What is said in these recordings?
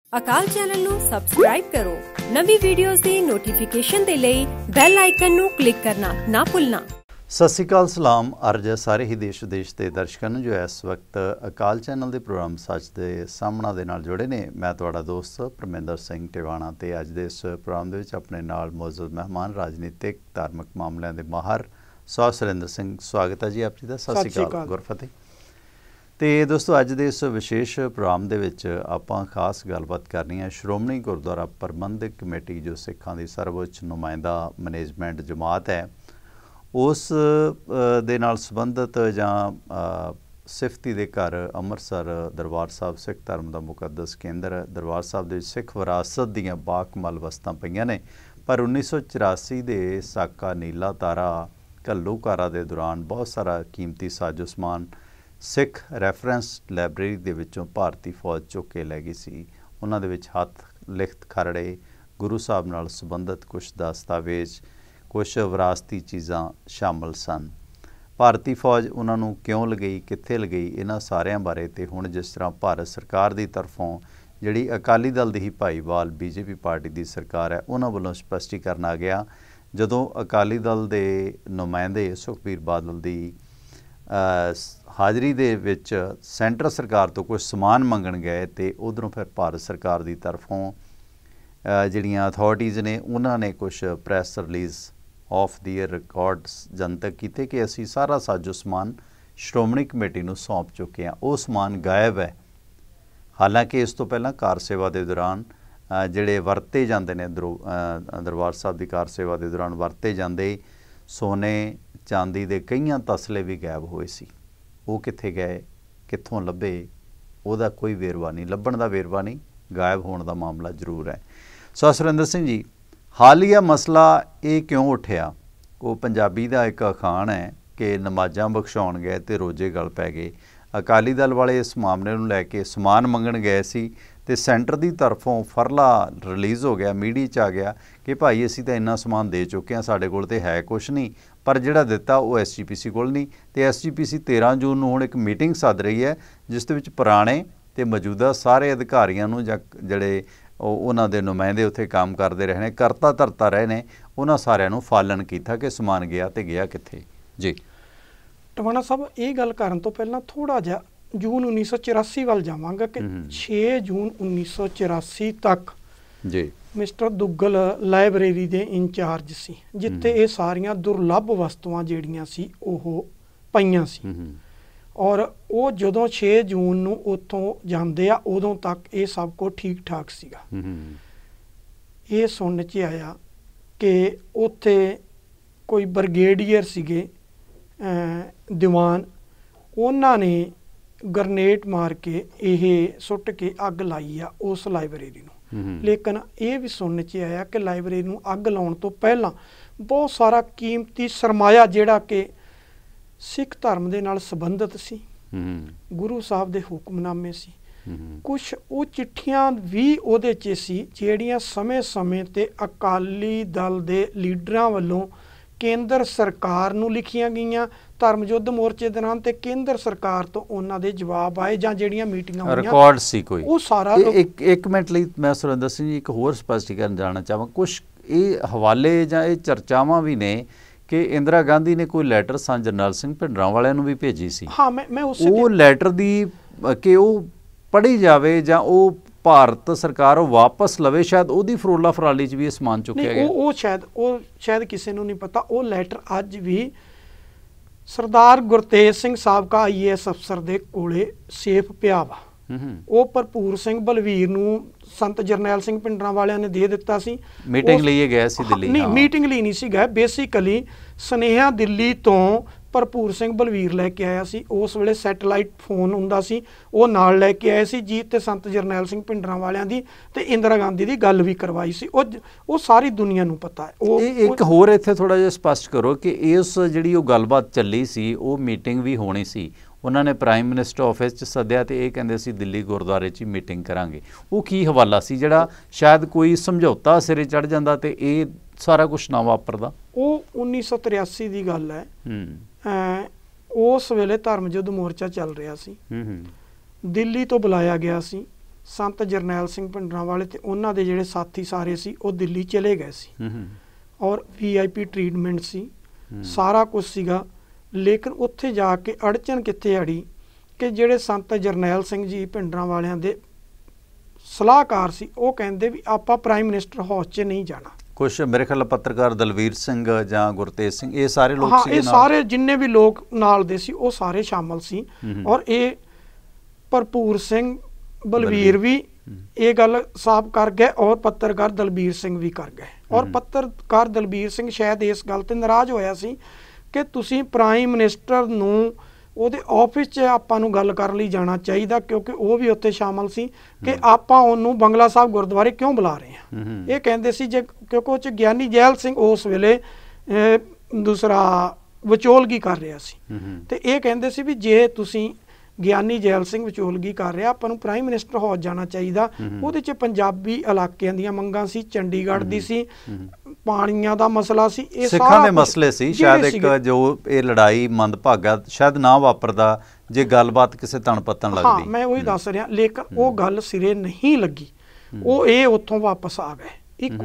अकाल चैनल नू सबसक्राइब करो। नवी वीडियोस दी नोटिफिकेशन दे लई बैल आइकन नू क्लिक करना ना भुलना। सत श्री अकाल सलाम अर्ज सारे ही देश विदेश के दर्शकों जो इस वक्त अकाल चैनल के प्रोग्राम सच के सामना दे नाल जुड़े ने। मैं तुहाडा दोस्त परमिंदर सिंह टिवाणा ते अज दे इस प्रोग्राम दे विच अपने नाल मौजूद मेहमान राजनीतिक धार्मिक मामलों के माहर सौ सुरेंद्र सिंह। स्वागत है जी आप जी का। सत श्री अकाल गुरफतेह। तो दोस्तों अज दे इस विशेष प्रोग्राम दे विच आपां खास गलबात करनी है श्रोमणी गुरुद्वारा प्रबंधक कमेटी जो सिखां दी सर्वोच्च नुमाइंदा मैनेजमेंट जमात है उस दे नाल संबंधित जां सिफती दे घर अमृतसर दरबार साहब सिख धर्म का मुकद्दस केंद्र दरबार साहब दे सिख विरासत दीयां बाकमाल वस्तां पईयां ने। पर 1984 दे साका नीला तारा घल्लूकारा दे दौरान बहुत सारा कीमती साजो समान सिख रैफरेंस लाइब्रेरी दे विचों भारती फौज चुक के लै गई सी। उन्हां दे विच हथ लिखत खरड़े गुरु साहब नाल संबंधित कुछ दस्तावेज कुछ विरासती चीज़ां शामिल सन। भारती फौज उन्होंने क्यों लगई कित्थे लगई इन्हां सारियां बारे ते हुण जिस तरह भारत सरकार की तरफों जिहड़ी अकाली दल दी ही भाईवाल बीजेपी पार्टी की सरकार है उन्हां वल्लों स्पष्टीकरण आ गया जदों अकाली दल के नुमाइंदे सुखबीर बादल की हाज़री दे विच सेंटर सरकार तो कुछ समान मंगण गए तो उधरों फिर भारत सरकार की तरफों जिहड़ियां अथॉरिटीज़ ने उन्होंने कुछ press release of the year records जनतक किए कि असी सारा साजो समान श्रोमणी कमेटी नूं सौंप चुके हैं। वो समान गायब है। हालांकि इस तो पहला कार सेवा के दौरान जिहड़े वरते जाते हैं दरबार साहब की कार सेवा के दौरान वरते जाते सोने चांदी के कई तसले भी गायब हुए सी। वो कित्थे गए कित्थों लभे उहदा कोई वेरवा नहीं, लभण का वेरवा नहीं, गायब होने का मामला जरूर है। सो सुरेंद्र सिंह जी हालिया मसला ये क्यों उठिया? वो पंजाबी का एक अखान है कि नमाज़ां बख्शाउण गए तो रोजे गल पै गए। अकाली दल वाले इस मामले नूं लैके समान मंगण गए सी ते सेंटर की तरफों फरला रिलीज़ हो गया मीडिया च आ गया कि भाई असीं तां इन्ना समान दे चुके हैं साडे कोल ते है कुछ नहीं, पर जिहड़ा दिता वो SGPC कोल नहीं। तो SGPC 13 जून नूं हुण एक मीटिंग सद रही है जिस दे विच पुराने ते मौजूदा सारे अधिकारियों नूं जां जिहड़े उन्हां दे नुमाइंदे उत्थे काम करते रहे ने करता धरता रहे ने उन्हां सारिਆਂ ਨੂੰ फालन किया कि समान गया तो गया कित्थे जी। टवाणा साहब ये गल करन तो पहला थोड़ा जिहा जून 1984 वाल जावांगा कि 6 जून 1984 तक जी मिस्टर दुग्गल लाइब्रेरी दे इंचार्ज सी जिथे ये सारियां दुर्लभ वस्तुआं जिहड़ियां सी ओह पईयां सी। और वो जदों 6 जून नूं उत्थों जांदे आ उदों तक ये सब कुछ ठीक ठाक सीगा। ये सुनने च आया कि उत्थे कोई ब्रिगेडियर सीगे दीवान उन्हां ने गरनेट मार के यह सुट के अग लाई आ उस लाइब्रेरी नूं। लेकिन ये भी सुनने च आया कि लाइब्रेरी नूं अग लाउण तो पहला बहुत सारा कीमती सरमाया जिहड़ा कि सिख धर्म दे नाल संबंधित सी गुरु साहब दे हुक्मनामे सी कुछ वो चिट्ठियां भी उहदे च सी जिहड़ियां समय समय ते अकाली दल दे लीडरां वल्लों केंद्र सरकार नूं लिखियां गईयां धर्म युद्ध मोर्चे दौरान ते केंद्र सरकार तो उन्हां दे जवाब आए जां जिहड़ियां मीटिंगां होईयां रिकॉर्ड सी कोई वो सारा एक मिनट लई मैं सुरेंद्र सिंह जी एक होर स्पष्टीकरण जाणना चाहां। कुछ ये हवाले जां ये चर्चावां भी ने कि इंदिरा गांधी ने कोई लैटर सन जरनैल सिंह भिंडरां वालिਆਂ ਨੂੰ भी भेजी सी। हाँ मैं वो लैटर दी कि वो पढ़ी जावे जां वो भारत सरकार वापस लवे शायद उहदी फरोला फराली च भी ये समान चुकिया गया। वो शायद किसी नूं नहीं पता। वो लैटर अज भी सरदार गुरतेज सिंह साबका IAS अफसर दे कोले सेफ पिया वा। वो भरपूर सिंह बलवीर नूं संत जरनैल सिंह पिंडरां वालिਆਂ ने दे दिता सी। मीटिंग लिए गए सी दिल्ली? नहीं मीटिंग ਲਈ नहीं सी गए। बेसिकली सुनेहा दिल्ली तो भरपूर सिंह बलवीर लैके आया सी। उस वेले सैटेलाइट फोन हुंदा सी वो नाल लैके आए सी जीत ते संत जरनैल सिंह पिंडरां वालिਆਂ दी ते इंदिरा गांधी दी गल भी करवाई सी। वो सारी दुनिया नूं पता है। वो एक होर इत्थे थोड़ा जिहा स्पष्ट करो कि इस जिहड़ी वो गलबात ਚੱਲੀ सी वो मीटिंग भी होनी सी उन्होंने प्राइम मिनिस्टर ऑफिस च सद्या तो ये कहते सी दिल्ली गुरुद्वारे च मीटिंग करांगे। वो की हवाला सी जिहड़ा शायद कोई समझौता सिरे चढ़ जांदा ते ये सारा कुछ ना वापरदा? वो 1983 की गल है। उस वेले धर्म युद्ध मोर्चा चल रहा सी। दिल्ली तो बुलाया गया सी संत जरनैल सिंह भिंडरांवाले ते उन्हां दे जिहड़े साथी सारे सी वो दिल्ली चले गए सी और VIP ट्रीटमेंट सी, सारा कुछ सीगा। लेकिन उत्थे जाके अड़चन कित्थे अड़ी कि जिहड़े संत जरनैल सिंह जी भिंडरांवालियां दे सलाहकार सी वो कहंदे भी आपां प्राइम मिनिस्टर हाउस 'च नहीं जाना। कुछ मेरे ख्याल पत्रकार दलवीर सिंह जां गुरतेज सिंह ये सारे लोग हाँ, सीगे ये सारे जिन्ने भी लोग नाल दे सी वो सारे शामिल सी। और ये भरपूर सिंह बलवीर भी ये गल साफ कर गए और पत्रकार दलबीर सिंह भी कर गए। और पत्रकार दलबीर सिंह शायद इस गल ते नाराज होया सी कि तुसीं प्राइम मिनिस्टर नूं ਉਹਦੇ ਆਫਿਸ 'ਚ ਆਪਾਂ ਨੂੰ ਗੱਲ ਕਰਨ ਲਈ ਜਾਣਾ ਚਾਹੀਦਾ, ਕਿਉਂਕਿ ਉਹ ਵੀ ਉੱਥੇ ਸ਼ਾਮਲ ਸੀ ਕਿ ਆਪਾਂ ਉਹਨੂੰ ਬੰਗਲਾ ਸਾਹਿਬ ਗੁਰਦੁਆਰੇ ਕਿਉਂ ਬੁਲਾ ਰਹੇ ਹਾਂ। ਇਹ ਕਹਿੰਦੇ ਸੀ ਜੇ ਕਿਉਂਕਿ ਉਹ 'ਚ ਗਿਆਨੀ ਜੈਲ ਸਿੰਘ ਉਸ ਵੇਲੇ ਦੂਸਰਾ ਵਿਚੋਲਗੀ ਕਰ ਰਿਹਾ ਸੀ ਤੇ ਇਹ ਕਹਿੰਦੇ ਸੀ ਵੀ ਜੇ ਤੁਸੀਂ ਗਿਆਨੀ ਜੈਲ ਸਿੰਘ ਵਿਚੋਲਗੀ ਕਰ ਰਿਹਾ ਆਪਾਂ ਨੂੰ ਪ੍ਰਾਈਮ ਮਿਨਿਸਟਰ ਹਾਊਸ ਜਾਣਾ ਚਾਹੀਦਾ। ਉਹਦੇ 'ਚ ਪੰਜਾਬੀ ਇਲਾਕਿਆਂ ਦੀਆਂ ਮੰਗਾਂ ਸੀ, ਚੰਡੀਗੜ੍ਹ ਦੀ ਸੀ, ਪਾਣੀਆਂ ਦਾ ਮਸਲਾ ਸੀ, ਇਹ ਸਿੱਖਾਂ ਦੇ ਮਸਲੇ ਸੀ। ਸ਼ਾਇਦ ਇੱਕ ਜੋ ਇਹ ਲੜਾਈ ਮੰਦਭਾਗਾ ਸ਼ਾਇਦ ਨਾ ਵਾਪਰਦਾ ਜੇ ਗੱਲਬਾਤ ਕਿਸੇ ਤਣ ਪੱਤਣ ਲੱਗਦੀ। ਹਾਂ, ਮੈਂ ਉਹੀ ਦੱਸ ਰਿਹਾ। ਲੇਕਿਨ ਉਹ ਗੱਲ ਸਿਰੇ ਨਹੀਂ ਲੱਗੀ, ਉਹ ਇਹ ਉੱਥੋਂ ਵਾਪਸ ਆ ਗਏ।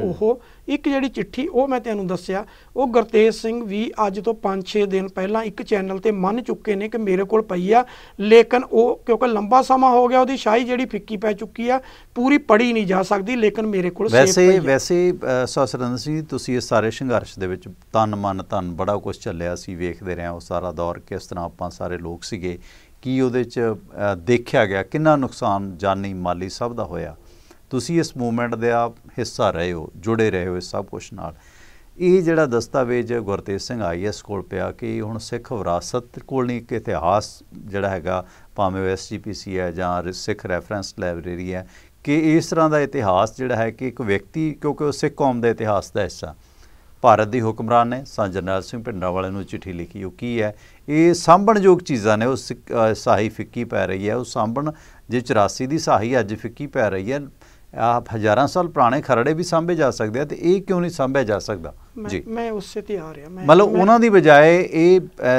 ਇੱਕ ਜਿਹੜੀ ਚਿੱਠੀ ਉਹ ਮੈਂ ਤੈਨੂੰ ਦੱਸਿਆ ਉਹ ਗੁਰਤੇਜ ਸਿੰਘ ਵੀ ਅੱਜ ਤੋਂ 5-6 ਦਿਨ ਪਹਿਲਾਂ ਇੱਕ ਚੈਨਲ ਤੇ ਮੰਨ ਚੁੱਕੇ ਨੇ ਕਿ ਮੇਰੇ ਕੋਲ ਪਈ ਆ, ਲੇਕਿਨ ਉਹ ਕਿਉਂਕਿ ਲੰਬਾ ਸਮਾਂ ਹੋ ਗਿਆ ਉਹਦੀ ਸ਼ਾਹੀ ਜਿਹੜੀ ਫਿੱਕੀ ਪੈ ਚੁੱਕੀ ਆ, ਪੂਰੀ ਪੜੀ ਨਹੀਂ ਜਾ ਸਕਦੀ, ਲੇਕਿਨ ਮੇਰੇ ਕੋਲ ਵੈਸੇ ਸੁਰਿੰਦਰ ਸਿੰਘ ਤੁਸੀਂ ਇਸ ਸਾਰੇ ਸੰਘਰਸ਼ ਦੇ ਵਿੱਚ ਤਨ ਮਨ ਧਨ ਬੜਾ ਕੁਝ ਚੱਲਿਆ ਸੀ, ਵੇਖਦੇ ਰਹੇ ਉਹ ਸਾਰਾ ਦੌਰ ਕਿਸ ਤਰ੍ਹਾਂ ਆਪਾਂ ਸਾਰੇ ਲੋਕ ਸੀਗੇ, ਕੀ ਉਹਦੇ 'ਚ ਦੇਖਿਆ ਗਿਆ, ਕਿੰਨਾ ਨੁਕਸਾਨ ਜਾਨੀ ਮਾਲੀ ਸਭ ਦਾ ਹੋਇਆ। ਤੁਸੀਂ ਇਸ ਮੂਵਮੈਂਟ ਦਾ ਹਿੱਸਾ ਰਹੇ ਹੋ, ਜੁੜੇ ਰਹੇ ਹੋ ਇਸ ਸਭ ਕੁਛ ਨਾਲ। ਇਹ ਜਿਹੜਾ ਦਸਤਾਵੇਜ਼ ਗੁਰਤੇਜ ਸਿੰਘ IAS ਕੋਲ ਪਿਆ ਕਿ ਹੁਣ ਸਿੱਖ ਵਿਰਾਸਤ ਕੋਲ ਨਹੀਂ, ਇੱਕ ਇਤਿਹਾਸ ਜਿਹੜਾ ਹੈਗਾ ਭਾਵੇਂ ਉਹ SGPC ਹੈ ਜਾਂ ਸਿੱਖ ਰੈਫਰੈਂਸ ਲਾਇਬ੍ਰੇਰੀ ਹੈ, ਕਿ ਇਸ ਤਰ੍ਹਾਂ ਦਾ ਇਤਿਹਾਸ ਜਿਹੜਾ ਹੈ ਕਿ ਇੱਕ ਵਿਅਕਤੀ ਕਿਉਂਕਿ ਉਹ ਸਿੱਖ ਕੌਮ ਦੇ ਇਤਿਹਾਸ ਦਾ ਹਿੱਸਾ ਭਾਰਤ ਦੀ ਹੁਕਮਰਾਨ ਨੇ ਸੰਤ ਜਰਨੈਲ ਸਿੰਘ ਭਿੰਡਰਾਂਵਾਲੇ ਨੂੰ ਚਿੱਠੀ ਲਿਖੀ। ਉਹ ਕੀ ਹੈ, ਇਹ ਸਾਂਭਣਯੋਗ ਚੀਜ਼ਾਂ ਨੇ। ਉਹ ਸਾਹੀ ਫਿੱਕੀ ਪੈ ਰਹੀ ਹੈ, ਉਹ ਸਾਂਭਣ ਜੇ 84 ਦੀ ਸਾਹੀ ਅੱਜ ਫਿੱਕੀ ਪੈ ਰਹੀ ਹੈ, ਹਜ਼ਾਰਾਂ ਸਾਲ ਪੁਰਾਣੇ ਖਰੜੇ ਵੀ ਸਾਂਭੇ ਜਾ ਸਕਦੇ ਆ, ਤੇ ਇਹ ਕਿਉਂ ਨਹੀਂ ਸਾਂਭਿਆ ਜਾ ਸਕਦਾ? ਜੀ ਮੈਂ ਉਸੇ ਤੇ ਆ ਰਿਹਾ। ਮਤਲਬ ਉਹਨਾਂ ਦੀ ਬਜਾਏ ਇਹ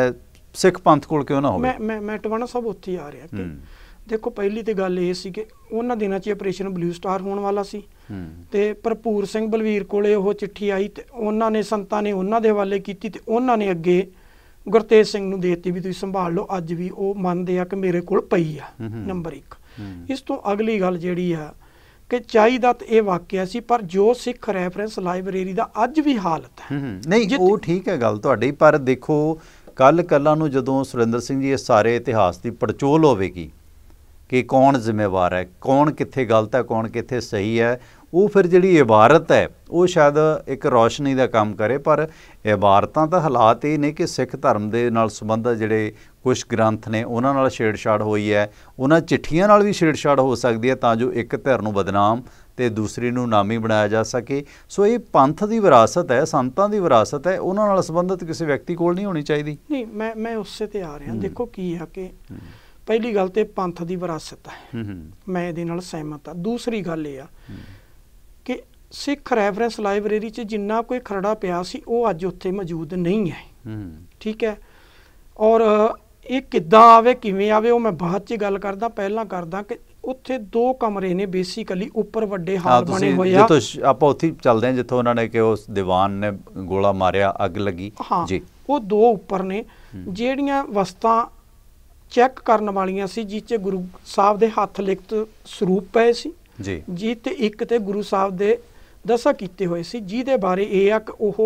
ਸਿੱਖ ਪੰਥ ਕੋਲ ਕਿਉਂ ਨਾ ਹੋਵੇ? ਮੈਂ ਟਵਾਣਾ ਸਭ ਉੱਥੇ ਹੀ ਆ ਰਿਹਾ ਕਿ ਦੇਖੋ ਪਹਿਲੀ ਤੇ ਗੱਲ ਇਹ ਸੀ ਕਿ ਉਹਨਾਂ ਦਿਨਾਂ 'ਚ ਆਪਰੇਸ਼ਨ ਬਲੂ ਸਟਾਰ ਹੋਣ ਵਾਲਾ ਸੀ ਤੇ ਭਰਪੂਰ ਸਿੰਘ ਬਲਵੀਰ ਕੋਲੇ ਉਹ ਚਿੱਠੀ ਆਈ ਤੇ ਉਹਨਾਂ ਨੇ ਸੰਤਾਂ ਨੇ ਉਹਨਾਂ ਦੇ ਹਵਾਲੇ ਕੀਤੀ ਤੇ ਉਹਨਾਂ ਨੇ ਅੱਗੇ ਗੁਰਤੇਜ ਸਿੰਘ ਨੂੰ ਦੇਤੀ ਵੀ ਤੁਸੀਂ ਸੰਭਾਲ ਲਓ। ਅੱਜ ਵੀ ਉਹ ਮੰਨਦੇ ਆ ਕਿ ਮੇਰੇ ਕੋਲ ਪਈ ਆ। ਨੰਬਰ 1। ਇਸ ਤੋਂ ਅਗਲੀ ਗੱਲ ਜਿਹੜੀ ਆ ਕਿ ਚਾਹੀਦਾ ਤਾਂ ਇਹ ਵਾਕਿਆ ਸੀ, ਪਰ ਜੋ ਸਿੱਖ ਰੈਫਰੈਂਸ ਲਾਇਬ੍ਰੇਰੀ ਦਾ ਅੱਜ ਵੀ ਹਾਲਤ ਹੈ ਨਹੀਂ, ਉਹ ਠੀਕ ਹੈ ਗੱਲ ਤੁਹਾਡੀ, ਪਰ ਦੇਖੋ ਕੱਲ੍ਹ ਨੂੰ ਜਦੋਂ ਸੁਰਿੰਦਰ ਸਿੰਘ ਜੀ ਇਸ ਸਾਰੇ ਇਤਿਹਾਸ ਦੀ ਪੜਚੋਲ ਹੋਵੇਗੀ ਕਿ ਕੌਣ ਜ਼ਿੰਮੇਵਾਰ ਹੈ, ਕੌਣ ਕਿੱਥੇ ਗਲਤ ਹੈ, ਕੌਣ ਕਿੱਥੇ ਸਹੀ ਹੈ, ਉਹ ਫਿਰ ਜਿਹੜੀ ਇਬਾਰਤ ਹੈ ਉਹ ਸ਼ਾਇਦ ਇੱਕ ਰੌਸ਼ਨੀ ਦਾ ਕੰਮ ਕਰੇ। ਪਰ ਇਬਾਰਤਾਂ ਤਾਂ ਹਾਲਾਤ ਇਹ ਨੇ ਕਿ ਸਿੱਖ ਧਰਮ ਦੇ ਨਾਲ ਸੰਬੰਧਿਤ ਜਿਹੜੇ ਕੁਛ ਗ੍ਰੰਥ ਨੇ ਉਹਨਾਂ ਨਾਲ ਛੇੜਛਾੜ ਹੋਈ ਹੈ, ਉਹਨਾਂ ਚਿੱਠੀਆਂ ਨਾਲ ਵੀ ਛੇੜਛਾੜ ਹੋ ਸਕਦੀ ਹੈ ਤਾਂ ਜੋ ਇੱਕ ਧਿਰ ਨੂੰ ਬਦਨਾਮ ਤੇ ਦੂਸਰੀ ਨੂੰ ਨਾਮੀ ਬਣਾਇਆ ਜਾ ਸਕੇ। ਸੋ ਇਹ ਪੰਥ ਦੀ ਵਿਰਾਸਤ ਹੈ, ਸੰਤਾਂ ਦੀ ਵਿਰਾਸਤ ਹੈ, ਉਹਨਾਂ ਨਾਲ ਸੰਬੰਧਿਤ ਕਿਸੇ ਵਿਅਕਤੀ ਕੋਲ ਨਹੀਂ ਹੋਣੀ ਚਾਹੀਦੀ। ਨਹੀਂ, ਮੈਂ ਉਸੇ ਤੇ ਆ ਰਿਹਾ। ਦੇਖੋ ਕੀ ਹੈ ਕਿ ਪਹਿਲੀ ਗੱਲ ਤੇ ਪੰਥ ਦੀ ਵਿਰਾਸਤ ਹੈ, ਮੈਂ ਇਹਦੇ ਨਾਲ ਸਹਿਮਤ ਹਾਂ। ਦੂਸਰੀ ਗੱਲ ਇਹ ਆ ਕਿ ਸਿੱਖ ਰੈਫਰੈਂਸ ਲਾਇਬ੍ਰੇਰੀ 'ਚ ਜਿੰਨਾ ਕੋਈ ਖਰੜਾ ਪਿਆ ਸੀ ਉਹ ਅੱਜ ਉੱਥੇ ਮੌਜੂਦ ਨਹੀਂ ਹੈ। ਠੀਕ ਹੈ, ਔਰ ਇਹ ਕਿੱਦਾਂ ਆਵੇ ਕਿਵੇਂ ਆਵੇ ਉਹ ਮੈਂ ਬਾਅਦ 'ਚ ਗੱਲ ਕਰਦਾ। ਪਹਿਲਾਂ ਕਰਦਾ ਕਿ ਉੱਥੇ 2 ਕਮਰੇ ਨੇ ਬੇਸਿਕਲੀ, ਉੱਪਰ ਵੱਡੇ ਹਾਲ ਬਣੇ ਹੋਏ ਆ। ਆਪਾਂ ਉੱਥੇ ਚੱਲਦੇ ਹਾਂ ਜਿੱਥੋਂ ਉਹਨਾਂ ਨੇ ਕਿ ਉਸ ਦੀਵਾਨ ਨੇ ਗੋਲਾ ਮਾਰਿਆ, ਅੱਗ ਲੱਗੀ ਜੀ। ਉਹ 2 ਉੱਪਰ ਨੇ ਜਿਹੜੀਆਂ ਵਸਤਾਂ ਚੈੱਕ ਕਰਨ ਵਾਲੀਆਂ ਸੀ, ਜਿਹ 'ਚ ਗੁਰੂ ਸਾਹਿਬ ਦੇ ਹੱਥ ਲਿਖਤ ਸਰੂਪ ਪਏ ਸੀ ਜੀ ਤੇ ਇੱਕ ਤੇ ਗੁਰੂ ਸਾਹਿਬ ਦੇ ਦਸਾ ਕੀਤੇ ਹੋਏ ਸੀ, ਜਿਹਦੇ ਬਾਰੇ ਇਹ ਆ ਕਿ ਉਹ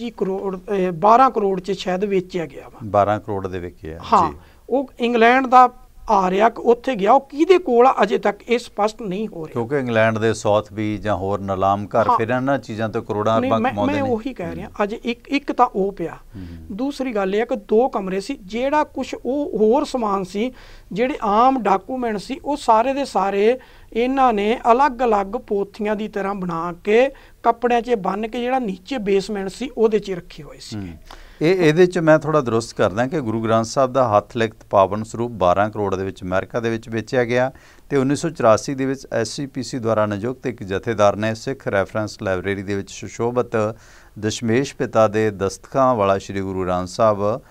12 ਕਰੋੜ 'ਚ ਸ਼ਾਇਦ ਵੇਚਿਆ ਗਿਆ ਵਾ। 12 ਕਰੋੜ ਦੇ ਵਿਕਿਆ। ਹਾਂ, ਉਹ ਇੰਗਲੈਂਡ ਦਾ ਆ ਰਿਹਾ ਕਿ ਉੱਥੇ ਗਿਆ, ਉਹ ਕਿਹਦੇ ਕੋਲ ਆ ਅਜੇ ਤੱਕ ਇਹ ਸਪਸ਼ਟ ਨਹੀਂ ਹੋ ਰਿਹਾ, ਕਿਉਂਕਿ ਇੰਗਲੈਂਡ ਦੇ ਸੌਥਬੀ ਜਾਂ ਹੋਰ ਨਿਲਾਮ ਘਰ ਫਿਰ ਇਹਨਾਂ ਚੀਜ਼ਾਂ ਤੋਂ ਕਰੋੜਾਂ ਰੁਪਏ ਕਮਾਉਂਦੇ ਨੇ। ਮੈਂ ਉਹੀ ਕਹਿ ਰਿਹਾ, ਅਜੇ ਇੱਕ ਤਾਂ ਉਹ ਪਿਆ। ਦੂਸਰੀ ਗੱਲ ਇਹ ਆ ਕਿ 2 ਕਮਰੇ ਸੀ, ਜਿਹੜਾ ਕੁਛ ਉਹ ਹੋਰ ਸਮਾਨ ਸੀ, ਜਿਹੜੇ ਆਮ ਡਾਕੂਮੈਂਟ ਸੀ, ਉਹ ਸਾਰੇ ਦੇ ਸਾਰੇ ਇਹਨਾਂ ਨੇ ਅਲੱਗ-ਅਲੱਗ ਪੋਥੀਆਂ ਦੀ ਤਰ੍ਹਾਂ ਬਣਾ ਕੇ ਕੱਪੜਿਆਂ 'ਚ ਬੰਨ੍ਹ ਕੇ ਜਿਹੜਾ ਨੀਚੇ ਬੇਸਮੈਂਟ ਸੀ ਉਹਦੇ 'ਚ ਰੱਖੇ ਹੋਏ ਸੀ। ਇਹਦੇ 'ਚ ਮੈਂ ਥੋੜ੍ਹਾ ਦਰੁਸਤ ਕਰਦਾ ਕਿ ਗੁਰੂ ਗ੍ਰੰਥ ਸਾਹਿਬ ਦਾ ਹੱਥ ਲਿਖਤ ਪਾਵਨ ਸਰੂਪ 12 ਕਰੋੜ ਦੇ ਵਿੱਚ ਅਮਰੀਕਾ ਦੇ ਵਿੱਚ ਵੇਚਿਆ ਗਿਆ ਤੇ 1984 ਦੇ ਵਿੱਚ SGPC ਦੁਆਰਾ ਨਿਯੁਕਤ ਇੱਕ ਜਥੇਦਾਰ ਨੇ ਸਿੱਖ ਰੈਫਰੈਂਸ ਲਾਇਬ੍ਰੇਰੀ ਦੇ ਵਿੱਚ ਸੁਸ਼ੋਭਿਤ ਦਸ਼ਮੇਸ਼ ਪਿਤਾ ਦੇ ਦਸਤਖਾਂ ਵਾਲਾ ਸ਼੍ਰੀ ਗੁਰੂ ਗ੍ਰੰਥ ਸਾਹਿਬ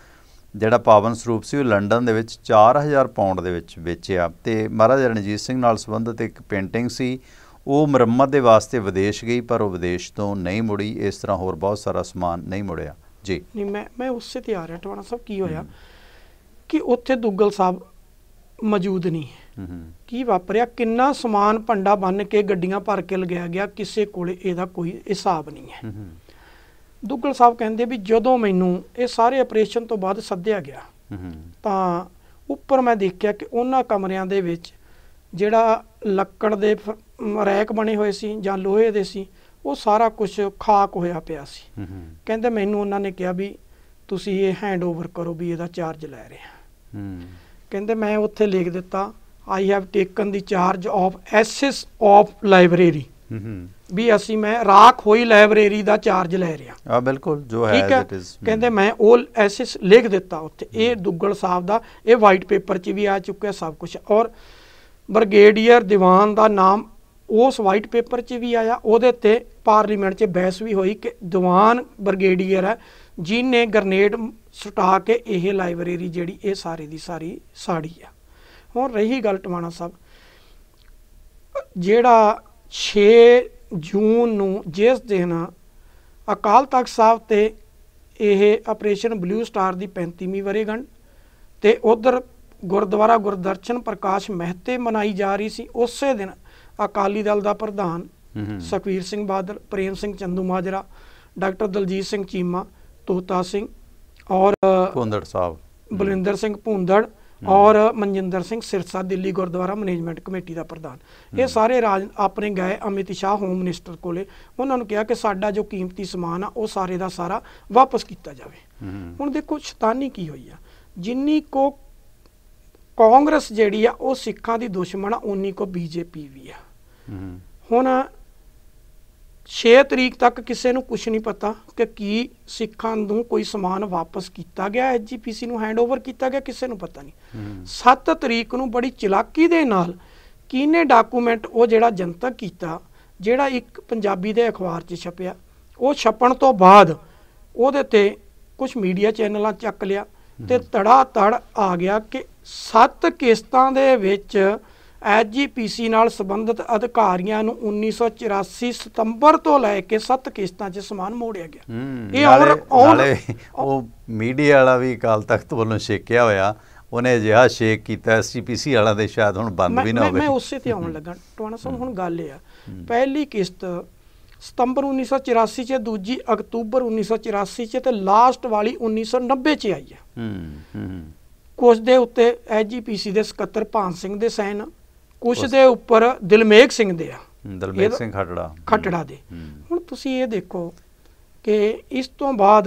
ਜਿਹੜਾ ਪਾਵਨ ਸਰੂਪ ਸੀ ਉਹ ਲੰਡਨ ਦੇ ਵਿੱਚ 4000 ਪਾਉਂਡ ਦੇ ਵਿੱਚ ਵੇਚਿਆ। ਤੇ ਮਹਾਰਾਜਾ ਰਣਜੀਤ ਸਿੰਘ ਨਾਲ ਸੰਬੰਧਿਤ ਇੱਕ ਪੇਂਟਿੰਗ ਸੀ, ਉਹ ਮੁਰੰਮਤ ਦੇ ਵਾਸਤੇ ਵਿਦੇਸ਼ ਗਈ ਪਰ ਉਹ ਵਿਦੇਸ਼ ਤੋਂ ਨਹੀਂ ਮੁੜੀ। ਇਸ ਤਰ੍ਹਾਂ ਹੋਰ ਬਹੁਤ ਸਾਰਾ ਸਮਾਨ ਨਹੀਂ ਮੁੜਿਆ ਜੀ। ਨਹੀਂ, ਮੈਂ ਉਸੇ ਤੇ ਆ ਰਿਹਾ ਟਵਾਣਾ ਸਾਹਿਬ। ਕੀ ਹੋਇਆ ਕਿ ਉੱਥੇ ਦੁੱਗਲ ਸਾਹਿਬ ਮੌਜੂਦ ਨਹੀਂ ਹੈ। ਕੀ ਵਾਪਰਿਆ, ਕਿੰਨਾ ਸਮਾਨ ਭੰਡਾ ਬੰਨ ਕੇ ਗੱਡੀਆਂ ਭਰ ਕੇ ਲਗਾਇਆ ਗਿਆ, ਕਿਸੇ ਕੋਲੇ ਇਹਦਾ ਕੋਈ ਹਿਸਾਬ ਨਹੀਂ ਹੈ। ਦੁੱਗਲ ਸਾਹਿਬ ਕਹਿੰਦੇ ਵੀ ਜਦੋਂ ਮੈਨੂੰ ਇਹ ਸਾਰੇ ਆਪਰੇਸ਼ਨ ਤੋਂ ਬਾਅਦ ਸੱਦਿਆ ਗਿਆ ਤਾਂ ਉੱਪਰ ਮੈਂ ਦੇਖਿਆ ਕਿ ਉਹਨਾਂ ਕਮਰਿਆਂ ਦੇ ਵਿੱਚ ਜਿਹੜਾ ਲੱਕੜ ਦੇ ਰੈਕ ਬਣੇ ਹੋਏ ਸੀ ਜਾਂ ਲੋਹੇ ਦੇ ਸੀ, ਉਹ ਸਾਰਾ ਕੁਝ ਖਾਕ ਹੋਇਆ ਪਿਆ ਸੀ। ਕਹਿੰਦੇ ਮੈਨੂੰ ਉਹਨਾਂ ਨੇ ਕਿਹਾ ਵੀ ਤੁਸੀਂ ਇਹ ਹੈਂਡ ਓਵਰ ਕਰੋ, ਵੀ ਇਹਦਾ ਚਾਰਜ ਲੈ ਰਹੇ ਆ। ਕਹਿੰਦੇ ਮੈਂ ਉੱਥੇ ਲਿਖ ਦਿੱਤਾ, I have taken the charge of ਐਸੈਸ ਆਫ ਲਾਇਬ੍ਰੇਰੀ, ਵੀ ਅਸੀਂ ਮੈਂ ਰਾਖ ਹੋਈ ਲਾਇਬ੍ਰੇਰੀ ਦਾ ਚਾਰਜ ਲੈ ਰਿਹਾ। ਬਿਲਕੁਲ ਜੋ ਹੈ ਠੀਕ ਹੈ। ਕਹਿੰਦੇ ਮੈਂ ਉਹ ਐਸੈਸ ਲਿਖ ਦਿੱਤਾ ਉੱਥੇ। ਇਹ ਦੁੱਗਲ ਸਾਹਿਬ ਦਾ ਇਹ ਵਾਈਟ ਪੇਪਰ 'ਚ ਵੀ ਆ ਚੁੱਕਿਆ ਸਭ ਕੁਝ, ਔਰ ਬ੍ਰਿਗੇਡੀਅਰ ਦੀਵਾਨ ਦਾ ਨਾਮ ਉਸ ਵਾਈਟ ਪੇਪਰ 'ਚ ਵੀ ਆਇਆ। ਉਹਦੇ ਤੇ ਪਾਰਲੀਮੈਂਟ 'ਚ ਬਹਿਸ ਵੀ ਹੋਈ ਕਿ ਦੀਵਾਨ ਬ੍ਰਿਗੇਡੀਅਰ ਹੈ ਜਿਹਨੇ ਗਰਨੇਡ ਸੁਟਾ ਕੇ ਇਹ ਲਾਇਬ੍ਰੇਰੀ ਜਿਹੜੀ ਇਹ ਸਾਰੀ ਦੀ ਸਾਰੀ ਸਾੜੀ ਆ। ਹੁਣ ਰਹੀ ਗੱਲ ਟਵਾਣਾ ਸਾਹਿਬ, ਜਿਹੜਾ 6 ਜੂਨ ਨੂੰ ਜਿਸ ਦਿਨ ਅਕਾਲ ਤਖਤ ਸਾਹਿਬ ਤੇ ਇਹ ਆਪਰੇਸ਼ਨ ਬਲੂ ਸਟਾਰ ਦੀ 35ਵੀਂ ਵਰ੍ਹੇਗੰਢ ਤੇ ਉਧਰ ਗੁਰਦੁਆਰਾ ਗੁਰਦਰਸ਼ਨ ਪ੍ਰਕਾਸ਼ ਮਹਿਤੇ ਮਨਾਈ ਜਾ ਰਹੀ ਸੀ, ਉਸੇ ਦਿਨ ਅਕਾਲੀ ਦਲ ਦਾ ਪ੍ਰਧਾਨ ਸੁਖਬੀਰ ਸਿੰਘ ਬਾਦਲ, ਪ੍ਰੇਮ ਸਿੰਘ ਚੰਦੂ ਮਾਜਰਾ, ਡਾਕਟਰ ਦਲਜੀਤ ਸਿੰਘ ਚੀਮਾ, ਤੋਤਾ ਸਿੰਘ ਔਰ ਭੁੰਦੜ ਸਾਹਿਬ, ਬਲਵਿੰਦਰ ਸਿੰਘ ਭੁੰਦੜ ਔਰ ਮਨਜਿੰਦਰ ਸਿੰਘ ਸਿਰਸਾ, ਦਿੱਲੀ ਗੁਰਦੁਆਰਾ ਮੈਨੇਜਮੈਂਟ ਕਮੇਟੀ ਦਾ ਪ੍ਰਧਾਨ, ਇਹ ਸਾਰੇ ਆਪਣੇ ਗਏ ਅਮਿਤ ਸ਼ਾਹ ਹੋਮ ਮਿਨਿਸਟਰ ਕੋਲੇ। ਉਹਨਾਂ ਨੂੰ ਕਿਹਾ ਕਿ ਸਾਡਾ ਜੋ ਕੀਮਤੀ ਸਮਾਨ ਆ ਉਹ ਸਾਰੇ ਦਾ ਸਾਰਾ ਵਾਪਸ ਕੀਤਾ ਜਾਵੇ। ਹੁਣ ਦੇਖੋ ਸ਼ੈਤਾਨੀ ਕੀ ਹੋਈ ਆ, ਜਿੰਨੀ ਕੋ ਕਾਂਗਰਸ ਜਿਹੜੀ ਆ ਉਹ ਸਿੱਖਾਂ ਦੀ ਦੁਸ਼ਮਣ ਆ, ਉਨੀ ਕੋ ਬੀਜੇਪੀ ਵੀ ਆ। ਹੁਣ 6 ਤਰੀਕ ਤੱਕ ਕਿਸੇ ਨੂੰ ਕੁਝ ਨਹੀਂ ਪਤਾ ਕਿ ਕੀ ਸਿੱਖਾਂ ਨੂੰ ਕੋਈ ਸਮਾਨ ਵਾਪਸ ਕੀਤਾ ਗਿਆ, ਐਸਜੀਪੀਸੀ ਨੂੰ ਹੈਂਡਓਵਰ ਕੀਤਾ ਗਿਆ, ਕਿਸੇ ਨੂੰ ਪਤਾ ਨਹੀਂ। 7 ਤਰੀਕ ਨੂੰ ਬੜੀ ਚਲਾਕੀ ਦੇ ਨਾਲ ਕਿਹਨੇ ਡਾਕੂਮੈਂਟ ਉਹ ਜਿਹੜਾ ਜਨਤਕ ਕੀਤਾ, ਜਿਹੜਾ ਇੱਕ ਪੰਜਾਬੀ ਦੇ ਅਖਬਾਰ 'ਚ ਛਪਿਆ, ਉਹ ਛਪਣ ਤੋਂ ਬਾਅਦ ਉਹਦੇ ਤੇ ਕੁਝ ਮੀਡੀਆ ਚੈਨਲਾਂ ਚੱਕ ਲਿਆ ਤੇ ਤੜਾ ਤੜ ਆ ਗਿਆ ਕਿ 7 ਕਿਸ਼ਤਾਂ ਦੇ ਵਿੱਚ ਐਸਜੀਪੀਸੀ ਨਾਲ ਸੰਬੰਧਿਤ ਅਧਿਕਾਰੀਆਂ ਨੂੰ 1984 ਸਤੰਬਰ ਤੋਂ ਲੈ ਕੇ 7 ਕਿਸ਼ਤਾਂ 'ਚ ਸਮਾਨ ਮੋੜਿਆ ਗਿਆ। ਇਹ ਉਹ ਮੀਡੀਆ ਵਾਲਾ ਵੀ ਅਕਾਲ ਤਖਤ ਵੱਲੋਂ ਛੇਕਿਆ ਹੋਇਆ, ਉਹਨੇ ਅਜਿਹਾ ਸ਼ੇਕ ਕੀਤਾ ਐਸਜੀਪੀਸੀ ਵਾਲਾ ਦੇ ਸ਼ਾਇਦ ਹੁਣ ਬੰਦ ਵੀ ਨਾ ਹੋਵੇ। ਮੈਂ ਉਸੇ ਤੇ ਆਉਣ ਲੱਗਾ ਟਵਾਣਾ ਸਾਹਿਬ। ਹੁਣ ਗੱਲ ਇਹ ਆ, ਪਹਿਲੀ ਕਿਸ਼ਤ ਸਤੰਬਰ 1984 'ਚ, ਦੂਜੀ ਅਕਤੂਬਰ 1984 'ਚ ਤੇ ਲਾਸਟ ਵਾਲੀ 1990 'ਚ ਆਈ ਹੈ। ਕੁਛ ਦੇ ਉੱਤੇ ਐਸਜੀਪੀਸੀ ਦੇ ਸਕੱਤਰ ਭਾਨ ਸਿੰਘ ਦੇ ਸਾਈਨ, ਕੁਛ ਦੇ ਉੱਪਰ ਦਿਲਮੇਗ ਸਿੰਘ ਦੇ ਆ, ਦਿਲਮੇਗ ਸਿੰਘ ਖੱਟੜਾ ਦੇ। ਹੁਣ ਤੁਸੀਂ ਇਹ ਦੇਖੋ ਕਿ ਇਸ ਤੋਂ ਬਾਅਦ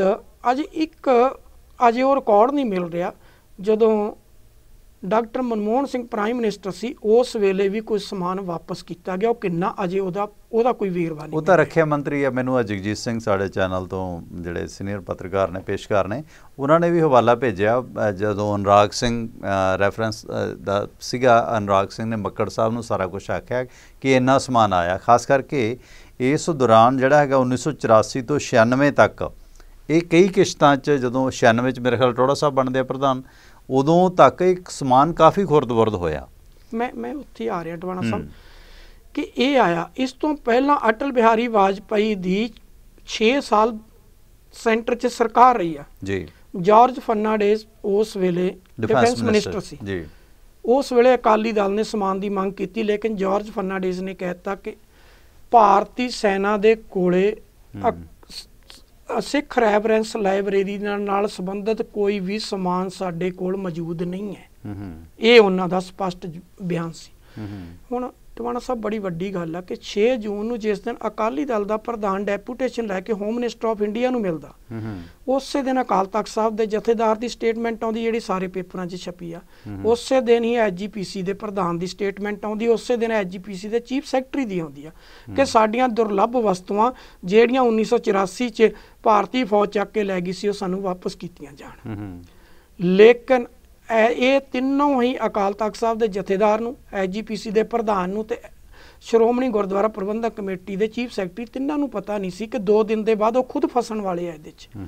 ਅਜੇ ਉਹ ਰਿਕਾਰਡ ਨਹੀਂ ਮਿਲ ਰਿਹਾ। ਜਦੋਂ doctor Manmohan Singh prime minister ਸੀ, ਉਸ ਵੇਲੇ ਵੀ ਕੋਈ ਸਮਾਨ ਵਾਪਸ ਕੀਤਾ ਗਿਆ, ਉਹ ਕਿੰਨਾ ਅਜੇ ਉਹਦਾ ਕੋਈ ਵੇਰਵਾ ਨਹੀਂ। ਉਹ ਤਾਂ ਰੱਖਿਆ ਮੰਤਰੀ ਆ। ਮੈਨੂੰ ਜਗਜੀਤ ਸਿੰਘ ਸਾਡੇ ਚੈਨਲ ਤੋਂ ਜਿਹੜੇ ਸੀਨੀਅਰ ਪੱਤਰਕਾਰ ਨੇ, ਪੇਸ਼ਕਾਰ ਨੇ, ਉਹਨਾਂ ਨੇ ਵੀ ਹਵਾਲਾ ਭੇਜਿਆ ਜਦੋਂ ਅਨੁਰਾਗ ਸਿੰਘ ਰੈਫਰੈਂਸ ਦਾ ਸੀਗਾ। ਅਨੁਰਾਗ ਸਿੰਘ ਨੇ ਮੱਕੜ ਸਾਹਿਬ ਨੂੰ ਸਾਰਾ ਕੁਝ ਆਖਿਆ ਕਿ ਇੰਨਾ ਸਮਾਨ ਆਇਆ। ਖਾਸ ਕਰਕੇ ਇਸ ਦੌਰਾਨ ਜਿਹੜਾ ਹੈਗਾ 1984 ਤੋਂ 96 ਤੱਕ ਇਹ ਕਈ ਕਿਸ਼ਤਾਂ 'ਚ, ਜਦੋਂ 96 'ਚ ਮੇਰੇ ਖਿਆਲ ਟੋੜਾ ਸਾਹਿਬ ਬਣਦੇ ਆ ਪ੍ਰਧਾਨ, ਉਦੋਂ ਤੱਕ ਇੱਕ ਸਮਾਨ ਕਾਫੀ ਖੁਰਦ-ਬੁਰਦ ਹੋਇਆ। ਮੈਂ ਉੱਥੇ ਆ ਰਿਹਾ ਟਵਾਣਾ ਸਾਹਿਬ ਕਿ ਇਹ ਆਇਆ। ਇਸ ਤੋਂ ਪਹਿਲਾਂ ਅਟਲ ਬਿਹਾਰੀ ਵਾਜਪਾਈ ਦੀ 6 ਸਾਲ ਸੈਂਟਰ 'ਚ ਸਰਕਾਰ ਰਹੀ ਆ ਜੀ। ਜਾਰਜ ਫਰਨਾਂਡੇਜ਼ ਉਸ ਵੇਲੇ ਡਿਫੈਂਸ ਮਿਨਿਸਟਰ ਸੀ ਜੀ। ਉਸ ਵੇਲੇ ਅਕਾਲੀ ਦਲ ਨੇ ਸਮਾਨ ਦੀ ਮੰਗ ਕੀਤੀ, ਲੇਕਿਨ ਜਾਰਜ ਫਰਨਾਂਡੇਜ਼ ਨੇ ਕਹਿ ਦਿੱਤਾ ਕਿ ਭਾਰਤੀ ਸੈਨਾ ਦੇ ਕੋਲੇ ਸਿੱਖ ਰੈਫਰੈਂਸ ਲਾਇਬ੍ਰੇਰੀ ਨਾਲ ਸੰਬੰਧਿਤ ਕੋਈ ਵੀ ਸਮਾਨ ਸਾਡੇ ਕੋਲ ਮੌਜੂਦ ਨਹੀਂ ਹੈ। ਇਹ ਉਹਨਾਂ ਦਾ ਸਪਸ਼ਟ ਬਿਆਨ ਸੀ। ਹੁਣ ਟਵਾਣਾ ਸਾਹਿਬ ਬੜੀ ਵੱਡੀ ਗੱਲ ਆ ਕਿ 6 ਜੂਨ ਨੂੰ ਜਿਸ ਦਿਨ ਅਕਾਲੀ ਦਲ ਦਾ ਪ੍ਰਧਾਨ ਡੈਪੂਟੇਸ਼ਨ ਲੈ ਕੇ ਹੋਮ ਮਿਨਿਸਟਰ ਆਫ ਇੰਡੀਆ ਨੂੰ ਮਿਲਦਾ, ਉਸੇ ਦਿਨ ਅਕਾਲ ਤਖਤ ਸਾਹਿਬ ਦੇ ਜਥੇਦਾਰ ਦੀ ਸਟੇਟਮੈਂਟ ਆਉਂਦੀ, ਜਿਹੜੀ ਸਾਰੇ ਪੇਪਰਾਂ 'ਚ ਛਪੀ ਆ। ਉਸੇ ਦਿਨ ਹੀ ਐਸਜੀਪੀਸੀ ਦੇ ਪ੍ਰਧਾਨ ਦੀ ਸਟੇਟਮੈਂਟ ਆਉਂਦੀ, ਉਸੇ ਦਿਨ ਐਸਜੀਪੀਸੀ ਦੇ ਚੀਫ ਸੈਕਟਰੀ ਦੀ ਆਉਂਦੀ ਆ ਕਿ ਸਾਡੀਆਂ ਦੁਰਲੱਭ ਵਸਤੂਆਂ ਜਿਹੜੀਆਂ 1984 'ਚ ਭਾਰਤੀ ਫੌਜ ਚੱਕ ਕੇ ਲੈ ਗਈ ਸੀ, ਉਹ ਸਾਨੂੰ ਵਾਪਸ ਕੀਤੀਆਂ ਜਾਣ। ਲੇਕਿਨ ਇਹ ਤਿੰਨੋਂ ਹੀ ਅਕਾਲ ਤਖਤ ਸਾਹਿਬ ਦੇ ਜਥੇਦਾਰ ਨੂੰ, ਐਸਜੀਪੀਸੀ ਦੇ ਪ੍ਰਧਾਨ ਨੂੰ ਤੇ ਸ਼੍ਰੋਮਣੀ ਗੁਰਦੁਆਰਾ ਪ੍ਰਬੰਧਕ ਕਮੇਟੀ ਦੇ ਚੀਫ ਸੈਕਟਰੀ, ਤਿੰਨਾਂ ਨੂੰ ਪਤਾ ਨਹੀਂ ਸੀ ਕਿ 2 ਦਿਨ ਦੇ ਬਾਅਦ ਉਹ ਖੁਦ ਫਸਣ ਵਾਲੇ ਆ ਇਹਦੇ 'ਚ।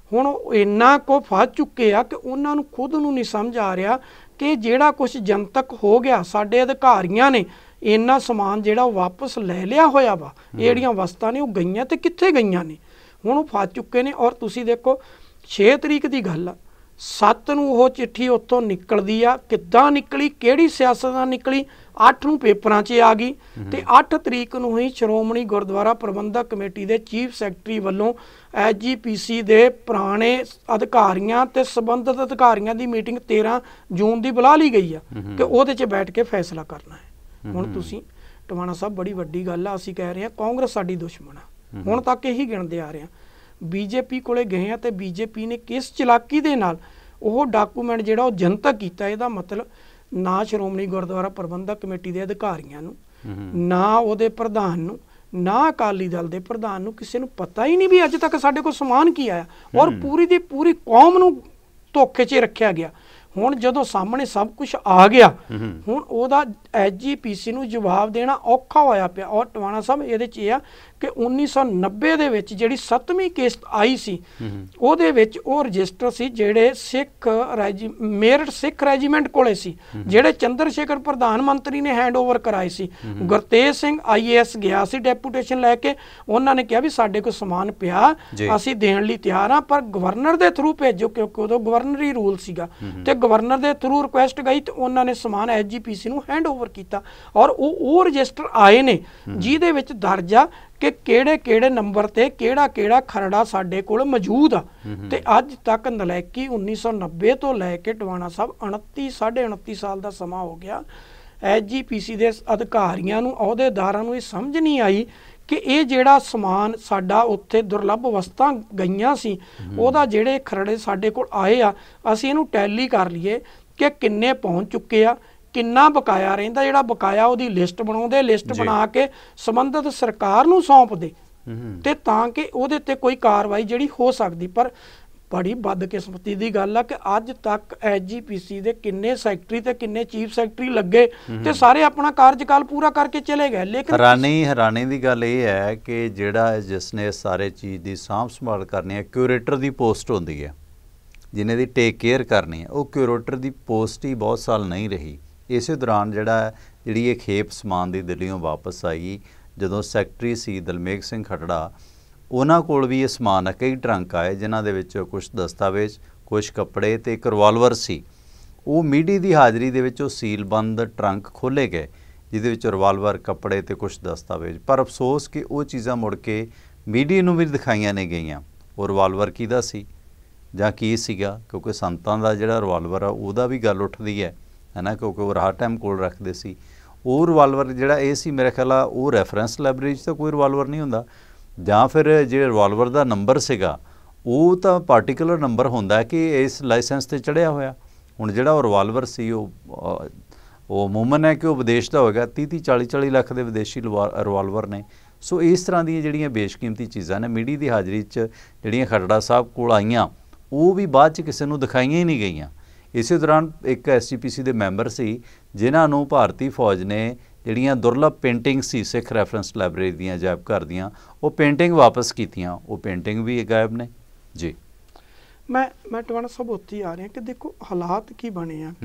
ਹੁਣ ਇੰਨਾ ਕੁ ਫਸ ਚੁੱਕੇ ਆ ਕਿ ਉਹਨਾਂ ਨੂੰ ਖੁਦ ਨੂੰ ਨਹੀਂ ਸਮਝ ਆ ਰਿਹਾ ਕਿ ਜਿਹੜਾ ਕੁਝ ਜਨਤਕ ਹੋ ਗਿਆ, ਸਾਡੇ ਅਧਿਕਾਰੀਆਂ ਨੇ ਇੰਨਾ ਸਮਾਨ ਜਿਹੜਾ ਉਹ ਵਾਪਸ ਲੈ ਲਿਆ ਹੋਇਆ ਵਾ, ਇਹ ਜਿਹੜੀਆਂ ਵਸਤਾਂ ਨੇ ਉਹ ਗਈਆਂ ਤੇ ਕਿੱਥੇ ਗਈਆਂ ਨੇ, ਹੁਣ ਉਹ ਫਸ ਚੁੱਕੇ ਨੇ। ਔਰ ਤੁਸੀਂ ਦੇਖੋ 6 ਤਰੀਕ ਦੀ ਗੱਲ ਆ, 7 ਨੂੰ ਉਹ ਚਿੱਠੀ ਉੱਥੋਂ ਨਿਕਲਦੀ ਆ, ਕਿੱਦਾਂ ਨਿਕਲੀ, ਕਿਹੜੀ ਸਿਆਸਤ ਨਾਲ ਨਿਕਲੀ, 8 ਨੂੰ ਪੇਪਰਾਂ 'ਚ ਆ ਗਈ ਤੇ 8 ਤਰੀਕ ਨੂੰ ਹੀ ਸ਼੍ਰੋਮਣੀ ਗੁਰਦੁਆਰਾ ਪ੍ਰਬੰਧਕ ਕਮੇਟੀ ਦੇ ਚੀਫ ਸੈਕਟਰੀ ਵੱਲੋਂ SGPC ਦੇ ਪੁਰਾਣੇ ਅਧਿਕਾਰੀਆਂ ਤੇ ਸੰਬੰਧਿਤ ਅਧਿਕਾਰੀਆਂ ਦੀ ਮੀਟਿੰਗ 13 ਜੂਨ ਦੀ ਬੁਲਾ ਲਈ ਗਈ ਆ ਕਿ ਉਹਦੇ 'ਚ ਬੈਠ ਕੇ ਫੈਸਲਾ ਕਰਨਾ ਹੈ। ਹੁਣ ਤੁਸੀਂ ਟਵਾਣਾ ਸਾਹਿਬ, ਬੜੀ ਵੱਡੀ ਗੱਲ ਆ, ਅਸੀਂ ਕਹਿ ਰਹੇ ਹਾਂ ਕਾਂਗਰਸ ਸਾਡੀ ਦੁਸ਼ਮਣ ਆ, ਹੁਣ ਤੱਕ ਇਹੀ ਗਿਣਦੇ ਆ ਰਹੇ ਹਾਂ। BJP ਕੋਲੇ ਗਏ ਆ ਤੇ BJP ਨੇ ਕਿਸ ਚਲਾਕੀ ਦੇ ਨਾਲ ਉਹ ਡਾਕੂਮੈਂਟ ਜਿਹੜਾ ਉਹ ਜਨਤਕ ਕੀਤਾ, ਇਹਦਾ ਮਤਲਬ ਨਾ ਸ਼੍ਰੋਮਣੀ ਗੁਰਦੁਆਰਾ ਪ੍ਰਬੰਧਕ ਕਮੇਟੀ ਦੇ ਅਧਿਕਾਰੀਆਂ ਨੂੰ, ਨਾ ਉਹਦੇ ਪ੍ਰਧਾਨ ਨੂੰ, ਨਾ ਅਕਾਲੀ ਦਲ ਦੇ ਪ੍ਰਧਾਨ ਨੂੰ ਕਿਸੇ ਨੂੰ ਪਤਾ ਹੀ ਨਹੀਂ ਵੀ ਅੱਜ ਤੱਕ ਸਾਡੇ ਕੋਲ ਸਮਾਨ ਕੀ ਆਇਆ, ਔਰ ਪੂਰੀ ਦੀ ਪੂਰੀ ਕੌਮ ਨੂੰ ਧੋਖੇ 'ਚ ਰੱਖਿਆ ਗਿਆ। ਹੁਣ ਜਦੋਂ ਸਾਹਮਣੇ ਸਭ ਕੁਝ ਆ ਗਿਆ, ਹੁਣ ਉਹਦਾ SGPC ਨੂੰ ਜਵਾਬ ਦੇਣਾ ਔਖਾ ਹੋਇਆ ਪਿਆ। ਔਰ ਟਵਾਣਾ ਸਾਹਿਬ ਇਹਦੇ 'ਚ ਇਹ ਆ ਕਿ 1990 ਦੇ ਵਿੱਚ ਜਿਹੜੀ 7ਵੀਂ ਕਿਸ਼ਤ ਆਈ ਸੀ, ਉਹਦੇ ਵਿੱਚ ਉਹ ਰਜਿਸਟਰ ਸੀ ਜਿਹੜੇ ਮੇਰਠ ਸਿੱਖ ਰੈਜੀਮੈਂਟ ਕੋਲੇ ਸੀ, ਜਿਹੜੇ ਚੰਦਰ ਸ਼ੇਖਰ ਪ੍ਰਧਾਨ ਮੰਤਰੀ ਨੇ ਹੈਂਡਓਵਰ ਕਰਾਏ ਸੀ। ਗੁਰਤੇਜ ਸਿੰਘ IAS ਗਿਆ ਸੀ ਡੈਪੂਟੇਸ਼ਨ ਲੈ ਕੇ, ਉਹਨਾਂ ਨੇ ਕਿਹਾ ਵੀ ਸਾਡੇ ਕੋਲ ਸਮਾਨ ਪਿਆ, ਅਸੀਂ ਦੇਣ ਲਈ ਤਿਆਰ ਹਾਂ, ਪਰ ਗਵਰਨਰ ਦੇ ਥਰੂ ਭੇਜੋ, ਕਿਉਂਕਿ ਉਦੋਂ ਗਵਰਨਰੀ ਰੂਲ ਸੀਗਾ ਤੇ ਗਵਰਨਰ ਦੇ ਥਰੂ ਰਿਕੁਐਸਟ ਗਈ ਤੇ ਉਹਨਾਂ ਨੇ ਸਮਾਨ SGPC ਨੂੰ ਹੈਂਡਓਵਰ ਕੀਤਾ। ਔਰ ਉਹ ਰਜਿਸਟਰ ਆਏ ਨੇ ਜਿਹਦੇ ਵਿੱਚ ਦਰਜ ਆ ਕਿ ਕਿਹੜੇ ਨੰਬਰ ਤੇ ਕਿਹੜਾ ਖਰੜਾ ਸਾਡੇ ਕੋਲ ਮੌਜੂਦ ਆ। ਤੇ ਅੱਜ ਤੱਕ ਨਲਾਇਕੀ 1990 ਤੋਂ ਲੈ ਕੇ ਟਵਾਣਾ ਸਾਹਿਬ 29 ਸਾਲ ਦਾ ਸਮਾਂ ਹੋ ਗਿਆ, SGPC ਦੇ ਅਧਿਕਾਰੀਆਂ ਨੂੰ, ਅਹੁਦੇਦਾਰਾਂ ਨੂੰ ਇਹ ਸਮਝ ਨਹੀਂ ਆਈ ਕਿ ਇਹ ਜਿਹੜਾ ਸਮਾਨ ਸਾਡਾ ਉੱਥੇ ਦੁਰਲੱਭ ਵਸਤਾਂ ਗਈਆਂ ਸੀ, ਉਹਦਾ ਜਿਹੜੇ ਖਰੜੇ ਸਾਡੇ ਕੋਲ ਆਏ ਆ, ਅਸੀਂ ਇਹਨੂੰ ਟੈਲੀ ਕਰ ਲਈਏ ਕਿ ਕਿੰਨੇ ਪਹੁੰਚ ਚੁੱਕੇ ਆ, ਕਿੰਨਾ ਬਕਾਇਆ ਰਹਿੰਦਾ। ਜਿਹੜਾ ਬਕਾਇਆ ਉਹਦੀ ਲਿਸਟ ਬਣਾਉਂਦੇ, ਲਿਸਟ ਬਣਾ ਕੇ ਸੰਬੰਧਿਤ ਸਰਕਾਰ ਨੂੰ ਸੌਂਪਦੇ ਤੇ ਤਾਂ ਕਿ ਉਹਦੇ ਤੇ ਕੋਈ ਕਾਰਵਾਈ ਜਿਹੜੀ ਹੋ ਸਕਦੀ। ਪਰ ਬੜੀ ਬਦਕਿਸਮਤੀ ਦੀ ਗੱਲ ਆ ਕਿ ਅੱਜ ਤੱਕ SGPC ਦੇ ਕਿੰਨੇ ਸੈਕਟਰੀ ਤੇ ਕਿੰਨੇ ਚੀਫ ਸੈਕਟਰੀ ਲੱਗੇ ਤੇ ਸਾਰੇ ਆਪਣਾ ਕਾਰਜਕਾਲ ਪੂਰਾ ਕਰਕੇ ਚਲੇ ਗਏ। ਲੇਕਿਨ ਹੈਰਾਨੀ ਦੀ ਗੱਲ ਇਹ ਹੈ ਕਿ ਜਿਹੜਾ ਜਿਸ ਨੇ ਸਾਰੇ ਚੀਜ਼ ਦੀ ਸਾਂਭ ਸੰਭਾਲ ਕਰਨੀ ਹੈ, ਕਿਊਰੇਟਰ ਦੀ ਪੋਸਟ ਹੁੰਦੀ ਹੈ, ਜਿਹਨੇ ਦੀ ਟੇਕ ਕੇਅਰ ਕਰਨੀ ਹੈ, ਉਹ ਕਿਊਰੇਟਰ ਦੀ ਪੋਸਟ ਹੀ ਬਹੁਤ ਸਾਲ ਨਹੀਂ ਰਹੀ। ਇਸੇ ਦੌਰਾਨ ਜਿਹੜੀ ਇਹ ਖੇਪ ਸਮਾਨ ਦੀ ਦਿੱਲੀੋਂ ਵਾਪਸ ਆਈ, ਜਦੋਂ ਸੈਕਟਰੀ ਸੀ ਦਲਮੇਘ ਸਿੰਘ ਖਟੜਾ, ਉਹਨਾਂ ਕੋਲ ਵੀ ਇਹ ਸਮਾਨ ਕਈ ਟਰੰਕ ਆਏ ਜਿਨ੍ਹਾਂ ਦੇ ਵਿੱਚ ਕੁਝ ਦਸਤਾਵੇਜ਼, ਕੁਝ ਕੱਪੜੇ ਤੇ ਇੱਕ ਰਿਵਾਲਵਰ ਸੀ। ਉਹ ਮੀਡੀਆ ਦੀ ਹਾਜ਼ਰੀ ਦੇ ਵਿੱਚ ਉਹ ਸੀਲਬੰਦ ਟਰੰਕ ਖੋਲ੍ਹੇ ਗਏ ਜਿਹਦੇ ਵਿੱਚ ਰਿਵਾਲਵਰ, ਕੱਪੜੇ ਤੇ ਕੁਝ ਦਸਤਾਵੇਜ਼। ਪਰ ਅਫਸੋਸ ਕਿ ਉਹ ਚੀਜ਼ਾਂ ਮੁੜ ਕੇ ਮੀਡੀਆ ਨੂੰ ਵੀ ਦਿਖਾਈਆਂ ਨਹੀਂ ਗਈਆਂ। ਉਹ ਰਿਵਾਲਵਰ ਕਿਹਦਾ ਸੀ ਜਾਂ ਕੀ ਸੀਗਾ, ਕਿਉਂਕਿ ਸੰਤਾਂ ਦਾ ਜਿਹੜਾ ਰਿਵਾਲਵਰ ਆ ਉਹਦਾ ਵੀ ਗੱਲ ਉੱਠਦੀ ਹੈ ਨਾ, ਕਿਉਂਕਿ ਉਹ ਰਾਹ ਟਾਈਮ ਕੋਲ ਰੱਖਦੇ ਸੀ। ਉਹ ਰਿਵਾਲਵਰ ਜਿਹੜਾ ਇਹ ਸੀ, ਮੇਰੇ ਖਿਆਲ ਆ ਉਹ ਰੈਫਰੈਂਸ ਲਾਇਬ੍ਰੇਰੀ 'ਚ ਤਾਂ ਕੋਈ ਰਿਵਾਲਵਰ ਨਹੀਂ ਹੁੰਦਾ, ਜਾਂ ਫਿਰ ਜਿਹੜੇ ਰਿਵਾਲਵਰ ਦਾ ਨੰਬਰ ਸੀਗਾ ਉਹ ਤਾਂ ਪਾਰਟੀਕੂਲਰ ਨੰਬਰ ਹੁੰਦਾ ਕਿ ਇਸ ਲਾਇਸੈਂਸ 'ਤੇ ਚੜ੍ਹਿਆ ਹੋਇਆ। ਹੁਣ ਜਿਹੜਾ ਉਹ ਰਿਵਾਲਵਰ ਸੀ ਉਹ ਮੁਮਨ ਹੈ ਕਿ ਉਹ ਵਿਦੇਸ਼ ਦਾ ਹੋਵੇਗਾ, 30-40 ਲੱਖ ਦੇ ਵਿਦੇਸ਼ੀ ਰਿਵਾਲਵਰ ਨੇ। ਸੋ ਇਸ ਤਰ੍ਹਾਂ ਦੀਆਂ ਜਿਹੜੀਆਂ ਬੇਸ਼ਕੀਮਤੀ ਚੀਜ਼ਾਂ ਨੇ ਮੀਡੀਆ ਦੀ ਹਾਜ਼ਰੀ 'ਚ ਜਿਹੜੀਆਂ ਖਟੜਾ ਸਾਹਿਬ ਕੋਲ ਆਈਆਂ, ਉਹ ਵੀ ਬਾਅਦ 'ਚ ਕਿਸੇ ਨੂੰ ਦਿਖਾਈਆਂ ਹੀ ਨਹੀਂ ਗਈਆਂ। ਇਸੇ ਦੌਰਾਨ ਇੱਕ SGPC ਦੇ ਮੈਂਬਰ ਸੀ ਜਿਨ੍ਹਾਂ ਨੂੰ ਭਾਰਤੀ ਫੌਜ ਨੇ ਜਿਹੜੀਆਂ ਦੁਰਲੱਭ ਪੇਂਟਿੰਗ ਸੀ ਸਿੱਖ ਰੈਫਰੈਂਸ ਲਾਇਬ੍ਰੇਰੀ ਦੀਆਂ, ਅਜਾਇਬ ਘਰ ਦੀਆਂ, ਉਹ ਪੇਂਟਿੰਗ ਵਾਪਸ ਕੀਤੀਆਂ। ਉਹ ਪੇਂਟਿੰਗ ਵੀ ਗਾਇਬ ਨੇ ਜੀ। ਮੈਂ ਟਵਾਣਾ ਸਾਹਿਬ ਉੱਥੇ ਆ ਰਿਹਾ ਕਿ ਦੇਖੋ ਹਾਲਾਤ ਕੀ ਬਣੇ ਆ।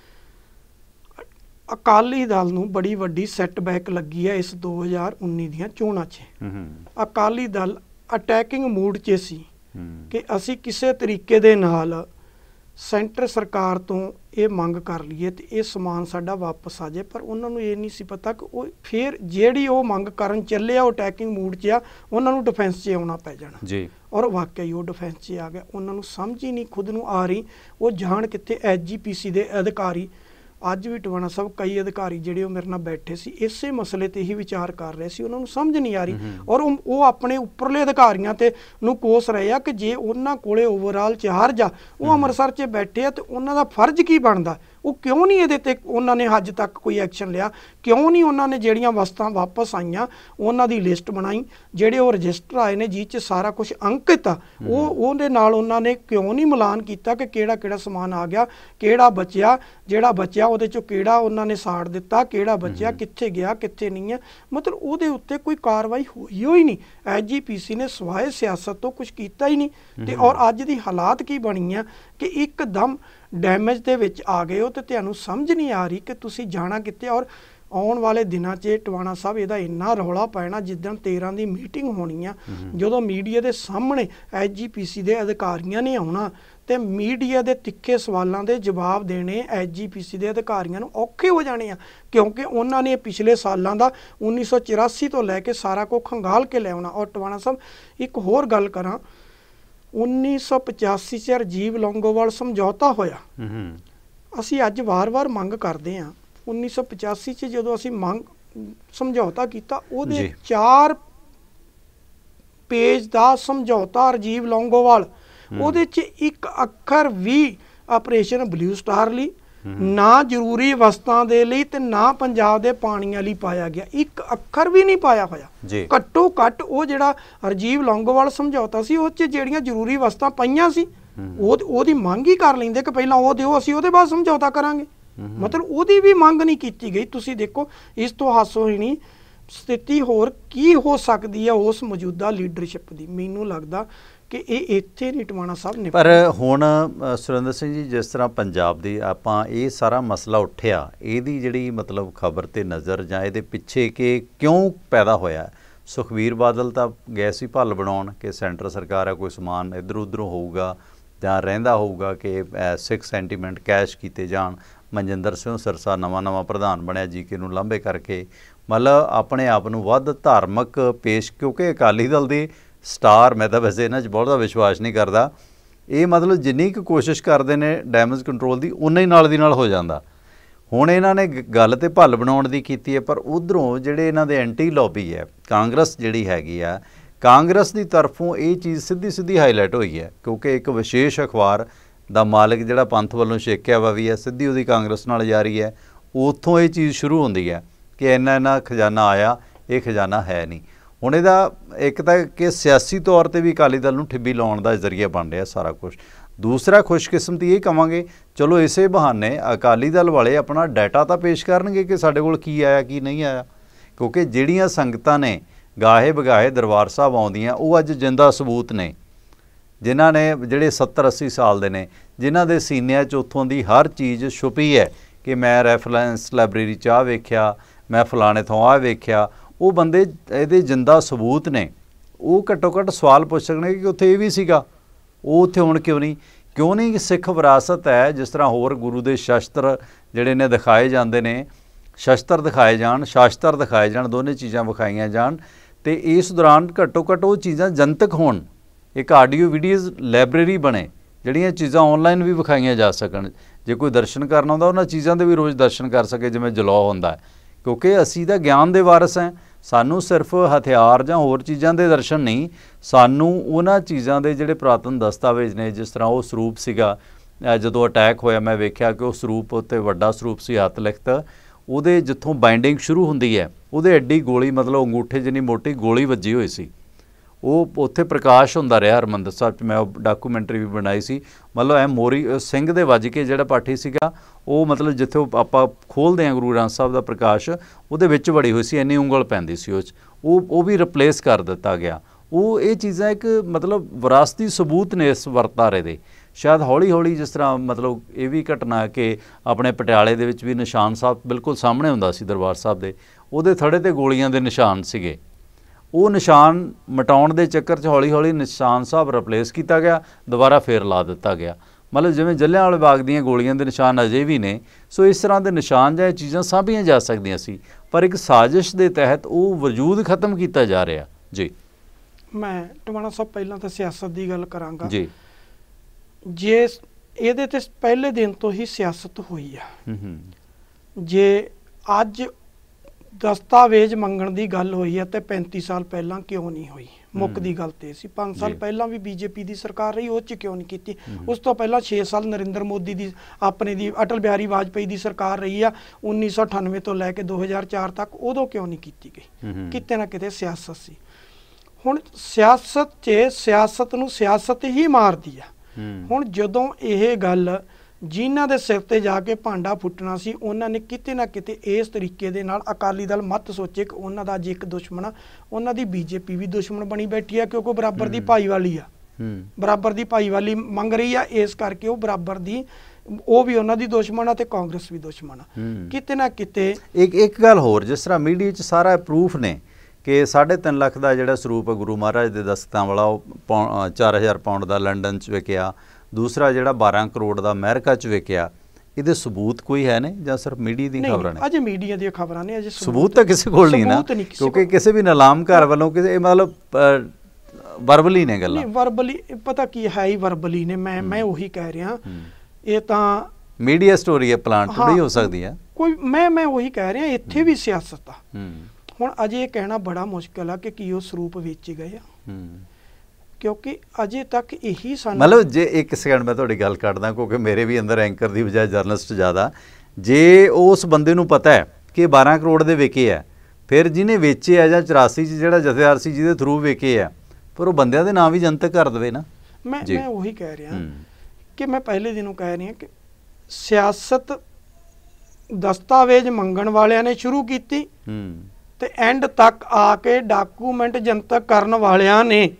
ਅਕਾਲੀ ਦਲ ਨੂੰ ਬੜੀ ਵੱਡੀ ਸੈਟਬੈਕ ਲੱਗੀ ਹੈ ਇਸ 2019 ਦੀਆਂ ਚੋਣਾਂ 'ਚ। ਅਕਾਲੀ ਦਲ ਅਟੈਕਿੰਗ ਮੂਡ 'ਚ ਸੀ ਕਿ ਅਸੀਂ ਕਿਸੇ ਤਰੀਕੇ ਦੇ ਨਾਲ ਸੈਂਟਰ ਸਰਕਾਰ ਤੋਂ ਇਹ ਮੰਗ ਕਰ ਲਈਏ ਤੇ ਇਹ ਸਮਾਨ ਸਾਡਾ ਵਾਪਸ ਆ ਜਾਏ। ਪਰ ਉਹਨਾਂ ਨੂੰ ਇਹ ਨਹੀਂ ਸੀ ਪਤਾ ਕਿ ਉਹ ਫਿਰ ਜਿਹੜੀ ਉਹ ਮੰਗ ਕਰਨ ਚੱਲੇ ਆ ਉਹ ਅਟੈਕਿੰਗ ਮੂਡ 'ਚ ਆ, ਉਹਨਾਂ ਨੂੰ ਡਿਫੈਂਸ 'ਚ ਆਉਣਾ ਪੈ ਜਾਣਾ ਜੀ। ਔਰ ਵਾਕਿਆ ਹੀ ਉਹ ਡਿਫੈਂਸ 'ਚ ਆ ਗਿਆ। ਉਹਨਾਂ ਨੂੰ ਸਮਝ ਹੀ ਨਹੀਂ ਖੁਦ ਨੂੰ ਆ ਰਹੀ ਉਹ ਜਾਣ ਕਿੱਥੇ। SGPC ਦੇ ਅਧਿਕਾਰੀ ਅੱਜ ਵੀ ਟਵਾਣਾ ਸਾਹਿਬ ਕਈ ਅਧਿਕਾਰੀ ਜਿਹੜੇ ਉਹ ਮੇਰੇ ਨਾਲ ਬੈਠੇ ਸੀ ਇਸੇ ਮਸਲੇ ਤੇ ਹੀ ਵਿਚਾਰ ਕਰ ਰਹੇ ਸੀ, ਉਹਨਾਂ ਨੂੰ ਸਮਝ ਨਹੀਂ ਆ ਰਹੀ। ਔਰ ਉਹ ਆਪਣੇ ਉੱਪਰਲੇ ਅਧਿਕਾਰੀਆਂ ਤੇ ਨੂੰ ਕੋਸ ਰਹੇ ਆ ਕਿ ਜੇ ਉਹਨਾਂ ਕੋਲੇ ਓਵਰਆਲ ਚਾਰਜ ਆ, ਉਹ ਅੰਮ੍ਰਿਤਸਰ 'ਚ ਬੈਠੇ ਆ ਤੇ ਉਹਨਾਂ ਦਾ ਫਰਜ਼ ਕੀ ਬਣਦਾ, ਉਹ ਕਿਉਂ ਨਹੀਂ ਇਹਦੇ ਤੇ ਉਹਨਾਂ ਨੇ ਅੱਜ ਤੱਕ ਕੋਈ ਐਕਸ਼ਨ ਲਿਆ क्यों नहीं उन्होंने ਜਿਹੜੀਆਂ ਵਸਤਾਂ ਵਾਪਸ ਆਈਆਂ ਉਹਨਾਂ ਦੀ ਲਿਸਟ ਬਣਾਈ, ਜਿਹੜੇ ਉਹ ਰਜਿਸਟਰ ਆਏ ਨੇ ਜਿਹ 'ਚ ਸਾਰਾ ਕੁਝ ਅੰਕਿਤ ਆ, ਉਹਦੇ ਨਾਲ ਉਹਨਾਂ ਨੇ ਕਿਉਂ ਨਹੀਂ ਮਿਲਾਨ ਕੀਤਾ ਕਿ ਕਿਹੜਾ ਕਿਹੜਾ ਸਮਾਨ ਆ ਗਿਆ, ਕਿਹੜਾ ਬਚਿਆ, ਜਿਹੜਾ ਬਚਿਆ ਉਹਦੇ 'ਚੋਂ ਕਿਹੜਾ ਉਹਨਾਂ ਨੇ ਸਾੜ ਦਿੱਤਾ, ਕਿਹੜਾ ਬਚਿਆ, ਕਿੱਥੇ ਗਿਆ ਕਿੱਥੇ ਨਹੀਂ ਹੈ। ਮਤਲਬ ਉਹਦੇ ਉੱਤੇ ਕੋਈ ਕਾਰਵਾਈ ਹੋਈ ਹੋਈ ਨਹੀਂ। ਐਸਜੀਪੀਸੀ ਨੇ ਸਵਾਏ ਸਿਆਸਤ ਤੋਂ ਕੁਝ ਕੀਤਾ ਹੀ ਨਹੀਂ। ਤੇ ਔਰ ਅੱਜ ਦੀ ਹਾਲਾਤ ਕੀ ਬਣੀ ਆ ਕਿ ਇੱਕਦਮ ਡੈਮੇਜ ਦੇ ਵਿੱਚ ਆ ਗਏ ਹੋ ਤੇ ਤੁਹਾਨੂੰ ਸਮਝ ਨਹੀਂ ਆ ਰਹੀ ਕਿ ਤੁਸੀਂ ਜਾਣਾ ਕਿੱਥੇ। ਔਰ ਆਉਣ ਵਾਲੇ ਦਿਨਾਂ 'ਚ ਟਵਾਣਾ ਸਾਹਿਬ ਇਹਦਾ ਇੰਨਾ ਰੌਲਾ ਪੈਣਾ, ਜਿੱਦਣ 13 ਦੀ ਮੀਟਿੰਗ ਹੋਣੀ ਆ, ਜਦੋਂ ਮੀਡੀਆ ਦੇ ਸਾਹਮਣੇ ਐਸਜੀਪੀਸੀ ਦੇ ਅਧਿਕਾਰੀਆਂ ਨੇ ਆਉਣਾ ਤੇ ਮੀਡੀਆ ਦੇ ਤਿੱਖੇ ਸਵਾਲਾਂ ਦੇ ਜਵਾਬ ਦੇਣੇ ਐਸਜੀਪੀਸੀ ਦੇ ਅਧਿਕਾਰੀਆਂ ਨੂੰ ਔਖੇ ਹੋ ਜਾਣੇ ਆ, ਕਿਉਂਕਿ ਉਹਨਾਂ ਨੇ ਪਿਛਲੇ ਸਾਲਾਂ ਦਾ 1984 ਤੋਂ ਲੈ ਕੇ ਸਾਰਾ ਕੁਝ ਖੰਗਾਲ ਕੇ ਲਿਆਉਣਾ। ਔਰ ਟਵਾਣਾ ਸਾਹਿਬ ਇੱਕ ਹੋਰ ਗੱਲ ਕਰਾਂ, 1985 'ਚ ਰਾਜੀਵ ਲੌਂਗੋਵਾਲ ਸਮਝੌਤਾ ਹੋਇਆ। ਅਸੀਂ ਅੱਜ ਵਾਰ-ਵਾਰ ਮੰਗ ਕਰਦੇ ਹਾਂ, 1985 'ਚ ਜਦੋਂ ਅਸੀਂ ਸਮਝੌਤਾ ਕੀਤਾ, ਉਹਦੇ 4 ਪੇਜ ਦਾ ਸਮਝੌਤਾ ਰਾਜੀਵ ਲੌਂਗੋਵਾਲ, ਉਹਦੇ 'ਚ ਇੱਕ ਅੱਖਰ ਵੀ ਆਪਰੇਸ਼ਨ ਬਲੂ ਸਟਾਰ ਲਈ, ਨਾ ਜ਼ਰੂਰੀ ਵਸਤਾਂ ਦੇ ਲਈ ਤੇ ਨਾ ਪੰਜਾਬ ਦੇ ਪਾਣੀਆਂ ਲਈ ਪਾਇਆ ਗਿਆ, ਇੱਕ ਅੱਖਰ ਵੀ ਨਹੀਂ ਪਾਇਆ ਹੋਇਆ। ਘੱਟੋ ਘੱਟ ਉਹ ਜਿਹੜਾ ਰਾਜੀਵ ਲੌਂਗੋਵਾਲ ਸਮਝੌਤਾ ਸੀ, ਉਹ 'ਚ ਜਿਹੜੀਆਂ ਜ਼ਰੂਰੀ ਵਸਤਾਂ ਪਈਆਂ ਸੀ ਉਹਦੀ ਮੰਗ ਹੀ ਕਰ ਲੈਂਦੇ ਕਿ ਪਹਿਲਾਂ ਉਹ ਦਿਓ, ਅਸੀਂ ਉਹਦੇ ਬਾਅਦ ਸਮਝੌਤਾ ਕਰਾਂਗੇ। ਮਤਲਬ ਉਹਦੀ ਵੀ ਮੰਗ ਨਹੀਂ ਕੀਤੀ ਗਈ। ਤੁਸੀਂ ਦੇਖੋ ਇਸ ਤੋਂ ਹਾਸੋਹੀਣੀ ਸਥਿਤੀ ਹੋਰ ਕੀ ਹੋ ਸਕਦੀ ਹੈ ਉਸ ਮੌਜੂਦਾ ਲੀਡਰਸ਼ਿਪ ਦੀ। ਮੈਨੂੰ ਲੱਗਦਾ ਕਿ ਇਹ ਇੱਥੇ ਨਹੀਂ ਟਵਾਣਾ ਸਾਹਿਬ ਨੇ। ਪਰ ਹੁਣ ਸੁਰਿੰਦਰ ਸਿੰਘ ਜੀ, ਜਿਸ ਤਰ੍ਹਾਂ ਪੰਜਾਬ ਦੀ ਆਪਾਂ ਇਹ ਸਾਰਾ ਮਸਲਾ ਉੱਠਿਆ, ਇਹਦੀ ਜਿਹੜੀ ਮਤਲਬ ਖਬਰ ਤੇ ਨਜ਼ਰ ਜਾਂ ਇਹਦੇ ਪਿੱਛੇ ਕਿ ਕਿਉਂ ਪੈਦਾ ਹੋਇਆ। ਸੁਖਬੀਰ ਬਾਦਲ ਤਾਂ ਗਏ ਸੀ ਭੱਲ ਬਣਾਉਣ ਕਿ ਸੈਂਟਰ ਸਰਕਾਰ ਆ, ਕੋਈ ਸਮਾਨ ਇੱਧਰ ਉੱਧਰੋਂ ਹੋਊਗਾ ਜਾਂ ਰਹਿੰਦਾ ਹੋਊਗਾ ਕਿ ਸਿੱਖ ਸੈਂਟੀਮੈਂਟ ਕੈਸ਼ ਕੀਤੇ ਜਾਣ। ਮਨਜਿੰਦਰ ਸਿੰਘ ਸਿਰਸਾ ਨਵਾਂ ਪ੍ਰਧਾਨ ਬਣਿਆ ਜੀਕੇ ਨੂੰ ਲਾਂਭੇ ਕਰਕੇ, ਮਤਲਬ ਆਪਣੇ ਆਪ ਨੂੰ ਵੱਧ ਧਾਰਮਿਕ ਪੇਸ਼, ਕਿਉਂਕਿ ਅਕਾਲੀ ਦਲ ਦੇ ਸਟਾਰ, ਮੈਂ ਤਾਂ ਵੈਸੇ ਇਹਨਾਂ 'ਚ ਬਹੁਤਾ ਵਿਸ਼ਵਾਸ ਨਹੀਂ ਕਰਦਾ, ਇਹ ਮਤਲਬ ਜਿੰਨੀ ਕੁ ਕੋਸ਼ਿਸ਼ ਕਰਦੇ ਨੇ ਡੈਮੇਜ ਕੰਟਰੋਲ ਦੀ, ਉਨਾ ਹੀ ਨਾਲ ਦੀ ਨਾਲ ਹੋ ਜਾਂਦਾ। ਹੁਣ ਇਹਨਾਂ ਨੇ ਗੱਲ ਤੇ ਭੱਲ ਬਣਾਉਣ ਦੀ ਕੀਤੀ ਹੈ, ਪਰ ਉੱਧਰੋਂ ਜਿਹੜੇ ਇਹਨਾਂ ਦੇ ਐਂਟੀ ਲੌਬੀ ਹੈ, ਕਾਂਗਰਸ ਜਿਹੜੀ ਹੈਗੀ ਆ, ਕਾਂਗਰਸ ਦੀ ਤਰਫੋਂ ਇਹ ਚੀਜ਼ ਸਿੱਧੀ ਹਾਈਲਾਈਟ ਹੋਈ ਹੈ, ਕਿਉਂਕਿ ਇੱਕ ਵਿਸ਼ੇਸ਼ ਅਖਬਾਰ ਦਾ ਮਾਲਕ ਜਿਹੜਾ ਪੰਥ ਵੱਲੋਂ ਛੇਕਿਆ ਵਾ ਵੀ ਹੈ, ਸਿੱਧੀ ਉਹਦੀ ਕਾਂਗਰਸ ਨਾਲ ਜਾਰੀ ਹੈ। ਉੱਥੋਂ ਇਹ ਚੀਜ਼ ਸ਼ੁਰੂ ਹੁੰਦੀ ਹੈ ਕਿ ਇੰਨਾ ਖਜ਼ਾਨਾ ਆਇਆ, ਇਹ ਖਜ਼ਾਨਾ ਹੈ ਨਹੀਂ। ਹੁਣ ਇਹਦਾ ਇੱਕ ਤਾਂ ਕਿ ਸਿਆਸੀ ਤੌਰ 'ਤੇ ਵੀ ਅਕਾਲੀ ਦਲ ਨੂੰ ਠਿੱਬੀ ਲਾਉਣ ਦਾ ਜ਼ਰੀਆ ਬਣ ਰਿਹਾ ਸਾਰਾ ਕੁਛ। ਦੂਸਰਾ ਖੁਸ਼ਕਿਸਮਤੀ ਇਹ ਕਹਾਂਗੇ, ਚਲੋ ਇਸੇ ਬਹਾਨੇ ਅਕਾਲੀ ਦਲ ਵਾਲੇ ਆਪਣਾ ਡਾਟਾ ਤਾਂ ਪੇਸ਼ ਕਰਨਗੇ ਕਿ ਸਾਡੇ ਕੋਲ ਕੀ ਆਇਆ ਕੀ ਨਹੀਂ ਆਇਆ, ਕਿਉਂਕਿ ਜਿਹੜੀਆਂ ਸੰਗਤਾਂ ਨੇ ਗਾਹੇ ਬਗਾਹੇ ਦਰਬਾਰ ਸਾਹਿਬ ਆਉਂਦੀਆਂ, ਉਹ ਅੱਜ ਜਿੰਦਾ ਸਬੂਤ ਨੇ, ਜਿਨ੍ਹਾਂ ਨੇ ਜਿਹੜੇ 70-80 ਸਾਲ ਦੇ ਨੇ, ਜਿਨ੍ਹਾਂ ਦੇ ਸੀਨਿਆਂ 'ਚ ਉੱਥੋਂ ਦੀ ਹਰ ਚੀਜ਼ ਛੁਪੀ ਹੈ ਕਿ ਮੈਂ ਰੈਫਰੈਂਸ ਲਾਇਬ੍ਰੇਰੀ 'ਚ ਆਹ ਵੇਖਿਆ, ਮੈਂ ਫਲਾਣੇ ਥਾਂ ਆਹ ਵੇਖਿਆ। ਉਹ ਬੰਦੇ ਇਹਦੇ ਜਿੰਦਾ ਸਬੂਤ ਨੇ। ਉਹ ਘੱਟੋ ਘੱਟ ਸਵਾਲ ਪੁੱਛ ਸਕਣਗੇ ਕਿ ਉੱਥੇ ਇਹ ਵੀ ਸੀਗਾ, ਉਹ ਉੱਥੇ ਹੁਣ ਕਿਉਂ ਨਹੀਂ। ਸਿੱਖ ਵਿਰਾਸਤ ਹੈ, ਜਿਸ ਤਰ੍ਹਾਂ ਹੋਰ ਗੁਰੂ ਦੇ ਸ਼ਸਤਰ ਜਿਹੜੇ ਨੇ ਦਿਖਾਏ ਜਾਂਦੇ ਨੇ, ਸ਼ਸਤਰ ਦਿਖਾਏ ਜਾਣ, ਸ਼ਾਸਤਰ ਦਿਖਾਏ ਜਾਣ, ਦੋਨੇ ਚੀਜ਼ਾਂ ਵਿਖਾਈਆਂ ਜਾਣ ਤੇ ਇਸ ਦੌਰਾਨ ਘੱਟੋ ਘੱਟ ਉਹ ਚੀਜ਼ਾਂ ਜਨਤਕ ਹੋਣ। ਇੱਕ ਆਡੀਓ ਵੀਡੀਓਜ਼ ਲਾਇਬ੍ਰੇਰੀ ਬਣੇ, ਜਿਹੜੀਆਂ ਚੀਜ਼ਾਂ ਆਨਲਾਈਨ ਵੀ ਵਿਖਾਈਆਂ ਜਾ ਸਕਣ। ਜੇ ਕੋਈ ਦਰਸ਼ਨ ਕਰਨਾ ਹੁੰਦਾ, ਉਹਨਾਂ ਚੀਜ਼ਾਂ ਦੇ ਵੀ ਰੋਜ਼ ਦਰਸ਼ਨ ਕਰ ਸਕੇ, ਜਿਵੇਂ ਜਲੌ ਹੁੰਦਾ, ਕਿਉਂਕਿ ਅਸੀਂ ਤਾਂ ਗਿਆਨ ਦੇ ਵਾਰਸ ਹਾਂ। ਸਾਨੂੰ ਸਿਰਫ ਹਥਿਆਰ ਜਾਂ ਹੋਰ ਚੀਜ਼ਾਂ ਦੇ ਦਰਸ਼ਨ ਨਹੀਂ, ਸਾਨੂੰ ਉਹਨਾਂ ਚੀਜ਼ਾਂ ਦੇ ਜਿਹੜੇ ਪੁਰਾਤਨ ਦਸਤਾਵੇਜ਼ ਨੇ, ਜਿਸ ਤਰ੍ਹਾਂ ਉਹ ਸਰੂਪ ਸੀਗਾ ਜਦੋਂ ਅਟੈਕ ਹੋਇਆ, ਮੈਂ ਵੇਖਿਆ ਕਿ ਉਹ ਸਰੂਪ ਉੱਤੇ ਵੱਡਾ ਸਰੂਪ ਸੀ, ਹੱਥ ਲਿਖਤ, ਉਹਦੇ ਜਿੱਥੋਂ ਬਾਈਂਡਿੰਗ ਸ਼ੁਰੂ ਹੁੰਦੀ ਹੈ, ਉਹਦੇ ਐਡੀ ਗੋਲੀ, ਮਤਲਬ ਅੰਗੂਠੇ ਜਿੰਨੀ ਮੋਟੀ ਗੋਲੀ ਵੱਜੀ ਹੋਈ ਸੀ। ਉਹ ਉੱਥੇ ਪ੍ਰਕਾਸ਼ ਹੁੰਦਾ ਰਿਹਾ ਹਰਿਮੰਦਰ ਸਾਹਿਬ 'ਚ। ਮੈਂ ਉਹ ਡਾਕੂਮੈਂਟਰੀ ਵੀ ਬਣਾਈ ਸੀ। ਮਤਲਬ ਮੋਰੀ ਸਿੰਘ ਦੇ ਵੱਜ ਕੇ ਜਿਹੜਾ ਪਾਠੀ ਸੀਗਾ, ਉਹ ਮਤਲਬ ਜਿੱਥੇ ਆਪਾਂ ਖੋਲ੍ਹਦੇ ਹਾਂ ਗੁਰੂ ਗ੍ਰੰਥ ਸਾਹਿਬ ਦਾ ਪ੍ਰਕਾਸ਼, ਉਹਦੇ ਵਿੱਚ ਵੜੀ ਹੋਈ ਸੀ, ਇੰਨੀ ਉਂਗਲ ਪੈਂਦੀ ਸੀ ਉਹ 'ਚ। ਉਹ ਵੀ ਰਿਪਲੇਸ ਕਰ ਦਿੱਤਾ ਗਿਆ। ਉਹ ਇਹ ਚੀਜ਼ਾਂ ਇੱਕ ਮਤਲਬ ਵਿਰਾਸਤੀ ਸਬੂਤ ਨੇ ਇਸ ਵਰਤਾਰੇ ਦੇ। ਸ਼ਾਇਦ ਹੌਲੀ ਜਿਸ ਤਰ੍ਹਾਂ ਮਤਲਬ ਇਹ ਵੀ ਘਟਨਾ ਕਿ ਆਪਣੇ ਪਟਿਆਲੇ ਦੇ ਵਿੱਚ ਵੀ ਨਿਸ਼ਾਨ ਸਾਹਿਬ ਬਿਲਕੁਲ ਸਾਹਮਣੇ ਹੁੰਦਾ ਸੀ ਦਰਬਾਰ ਸਾਹਿਬ ਦੇ, ਉਹਦੇ ਥੜੇ 'ਤੇ ਗੋਲੀਆਂ ਦੇ ਨਿਸ਼ਾਨ ਸੀਗੇ। ਉਹ ਨਿਸ਼ਾਨ ਮਿਟਾਉਣ ਦੇ ਚੱਕਰ 'ਚ ਹੌਲੀ ਨਿਸ਼ਾਨ ਸਾਹਿਬ ਰਿਪਲੇਸ ਕੀਤਾ ਗਿਆ, ਦੁਬਾਰਾ ਫੇਰ ਲਾ ਦਿੱਤਾ ਗਿਆ। ਮਤਲਬ ਜਿਵੇਂ ਜਲ੍ਹਿਆਂਵਾਲੇ ਬਾਗ ਦੀਆਂ ਗੋਲੀਆਂ ਦੇ ਨਿਸ਼ਾਨ ਅਜੇ ਵੀ ਨੇ। ਸੋ ਇਸ ਤਰ੍ਹਾਂ ਦੇ ਨਿਸ਼ਾਨ ਜਾਂ ਚੀਜ਼ਾਂ ਸਾਂਭੀਆਂ ਜਾ ਸਕਦੀਆਂ ਸੀ, ਪਰ ਇੱਕ ਸਾਜ਼ਿਸ਼ ਦੇ ਤਹਿਤ ਉਹ ਵਜੂਦ ਖਤਮ ਕੀਤਾ ਜਾ ਰਿਹਾ। ਜੀ ਮੈਂ ਟਵਾਣਾ ਸਾਹਿਬ ਪਹਿਲਾਂ ਤਾਂ ਸਿਆਸਤ ਦੀ ਗੱਲ ਕਰਾਂਗਾ ਜੀ। ਜੇ ਇਹਦੇ ਤੇ ਪਹਿਲੇ ਦਿਨ ਤੋਂ ਹੀ ਸਿਆਸਤ ਹੋਈ ਆ, ਜੇ ਅੱਜ ਦਸਤਾਵੇਜ਼ ਮੰਗਣ ਦੀ ਗੱਲ ਹੋਈ ਹੈ ਤੇ 35 ਸਾਲ ਪਹਿਲਾਂ ਕਿਉਂ ਨਹੀਂ ਹੋਈ? ਮੁੱਕਦੀ ਗੱਲ ਤੇ ਸੀ 5 ਸਾਲ ਪਹਿਲਾਂ ਵੀ ਬੀਜੇਪੀ ਦੀ ਸਰਕਾਰ ਰਹੀ, ਉਹ 'ਚ ਕਿਉਂ ਨਹੀਂ ਕੀਤੀ? ਉਸ ਤੋਂ ਪਹਿਲਾਂ 6 ਸਾਲ ਨਰਿੰਦਰ ਮੋਦੀ ਦੀ ਆਪਣੇ ਦੀ ਅਟਲ ਬਿਹਾਰੀ ਵਾਜਪੇਈ ਦੀ ਸਰਕਾਰ ਰਹੀ ਆ 1998 ਤੋਂ ਲੈ ਕੇ 2004 ਤੱਕ, ਉਦੋਂ ਕਿਉਂ ਨਹੀਂ ਕੀਤੀ ਗਈ? ਕਿਤੇ ਨਾ ਕਿਤੇ ਸਿਆਸਤ ਸੀ। ਹੁਣ ਸਿਆਸਤ 'ਚ ਸਿਆਸਤ ਨੂੰ ਸਿਆਸਤ ਹੀ ਮਾਰਦੀ ਆ। ਹੁਣ ਜਦੋਂ ਇਹ ਗੱਲ ਜਿਨ੍ਹਾਂ ਦੇ ਸਿਰ ਤੇ ਜਾ ਕੇ ਭਾਂਡਾ ਫੁੱਟਣਾ ਸੀ, ਉਹਨਾਂ ਨੇ ਕਿਤੇ ਨਾ ਕਿਤੇ ਇਸ ਤਰੀਕੇ ਦੇ ਨਾਲ ਅਕਾਲੀ ਦਲ ਮਤ ਸੋਚੇ ਕਿ ਉਹਨਾਂ ਦਾ ਅੱਜ ਇੱਕ ਦੁਸ਼ਮਣ ਆ, ਉਹਨਾਂ ਦੀ ਬੀਜੇਪੀ ਵੀ ਦੁਸ਼ਮਣ ਬਣੀ ਬੈਠੀ ਆ, ਕਿਉਂਕਿ ਬਰਾਬਰ ਦੀ ਭਾਈਵਾਲੀ ਆ, ਬਰਾਬਰ ਦੀ ਭਾਈਵਾਲੀ ਮੰਗ ਰਹੀ ਆ, ਇਸ ਕਰਕੇ ਉਹ ਬਰਾਬਰ ਦੀ ਉਹ ਵੀ ਉਹਨਾਂ ਦੀ ਦੁਸ਼ਮਣ ਆ ਤੇ ਕਾਂਗਰਸ ਵੀ ਦੁਸ਼ਮਣ ਆ। ਕਿਤੇ ਨਾ ਕਿਤੇ ਇੱਕ ਗੱਲ ਹੋਰ, ਜਿਸ ਤਰ੍ਹਾਂ ਮੀਡੀਆ 'ਚ ਸਾਰਾ ਪ੍ਰੂਫ ਨੇ ਕਿ 3.5 ਲੱਖ ਦਾ ਜਿਹੜਾ ਸਰੂਪ ਗੁਰੂ ਮਹਾਰਾਜ ਦੇ ਦਸਤਾਂ ਵਾਲਾ ਉਹ 4000 ਪਾਉਂਡ ਦਾ ਲੰਡਨ 'ਚ ਵਿਕਿਆ, ਦੂਸਰਾ ਜਿਹੜਾ 12 ਕਰੋੜ ਦਾ ਅਮਰੀਕਾ 'ਚ ਵਿਕਿਆ, ਇਹਦੇ ਸਬੂਤ ਕੋਈ ਹੈ ਨੇ ਜਾਂ ਸਿਰਫ ਮੀਡੀਆ ਦੀਆਂ ਖਬਰਾਂ ਨੇ? ਅਜੇ ਮੀਡੀਆ ਦੀਆਂ ਖਬਰਾਂ ਨੇ, ਅਜੇ ਸਬੂਤ ਤਾਂ ਕਿਸੇ ਕੋਲ ਨਹੀਂ ਨਾ, ਕਿਉਂਕਿ ਕਿਸੇ ਵੀ ਨਿਲਾਮ ਘਰ ਵੱਲੋਂ ਕਿਸੇ ਮਤਲਬ ਵਰਬਲੀ ਨੇ ਗੱਲਾਂ। ਨਹੀਂ ਵਰਬਲੀ ਪਤਾ ਕੀ ਹੈ ਹੀ ਵਰਬਲੀ ਨੇ। ਮੈਂ ਉਹੀ ਕਹਿ ਰਿਹਾ, ਇਹ ਤਾਂ ਮੀਡੀਆ ਸਟੋਰੀ ਹੈ, ਪਲਾਂਟ ਥੋੜੀ ਹੋ ਸਕਦੀ ਹੈ ਕੋਈ। ਮੈਂ ਉਹੀ ਕਹਿ ਰਿਹਾ, ਇੱਥੇ ਵੀ ਸਿਆਸਤ ਆ। ਹੁਣ ਅਜੇ ਇਹ ਕਹਿਣਾ ਬੜਾ ਮੁਸ਼ਕਿਲ ਆ ਕਿ ਕੀ ਉਹ ਸਰੂਪ ਵੇਚੇ ਗਏ ਆ, ਕਿਉਂਕਿ ਅਜੇ ਤੱਕ ਇਹੀ ਸਾਨੂੰ ਮਤਲਬ ਜੇ ਇੱਕ ਸੈਕਿੰਡ ਮੈਂ ਤੁਹਾਡੀ ਗੱਲ ਕੱਢਦਾ, ਕਿਉਂਕਿ ਮੇਰੇ ਵੀ ਅੰਦਰ ਐਂਕਰ ਦੀ ਬਜਾਏ ਜਰਨਲਿਸਟ ਜ਼ਿਆਦਾ। ਜੇ ਉਸ ਬੰਦੇ ਨੂੰ ਪਤਾ ਹੈ ਕਿ 12 ਕਰੋੜ ਦੇ ਵਿਕੇ ਆ, ਫਿਰ ਜਿਹਨੇ ਵੇਚੇ ਆ ਜਾਂ 84 'ਚ ਜਿਹੜਾ ਜਥੇਦਾਰ ਸੀ ਜਿਹਦੇ ਥਰੂ ਵਿਕੇ ਆ, ਪਰ ਉਹ ਬੰਦਿਆਂ ਦੇ ਨਾਂ ਵੀ ਜਨਤਕ ਕਰ ਦੇਵੇ ਨਾ। ਮੈਂ ਉਹੀ ਕਹਿ ਰਿਹਾ ਕਿ ਮੈਂ ਪਹਿਲੇ ਦਿਨੋਂ ਕਹਿ ਰਿਹਾ ਕਿ ਸਿਆਸਤ ਦਸਤਾਵੇਜ਼ ਮੰਗਣ ਵਾਲਿਆਂ ਨੇ ਸ਼ੁਰੂ ਕੀਤੀ ਤੇ ਐਂਡ ਤੱਕ ਆ ਕੇ ਡਾਕੂਮੈਂਟ ਜਨਤਕ ਕਰਨ ਵਾਲਿਆਂ ਨੇ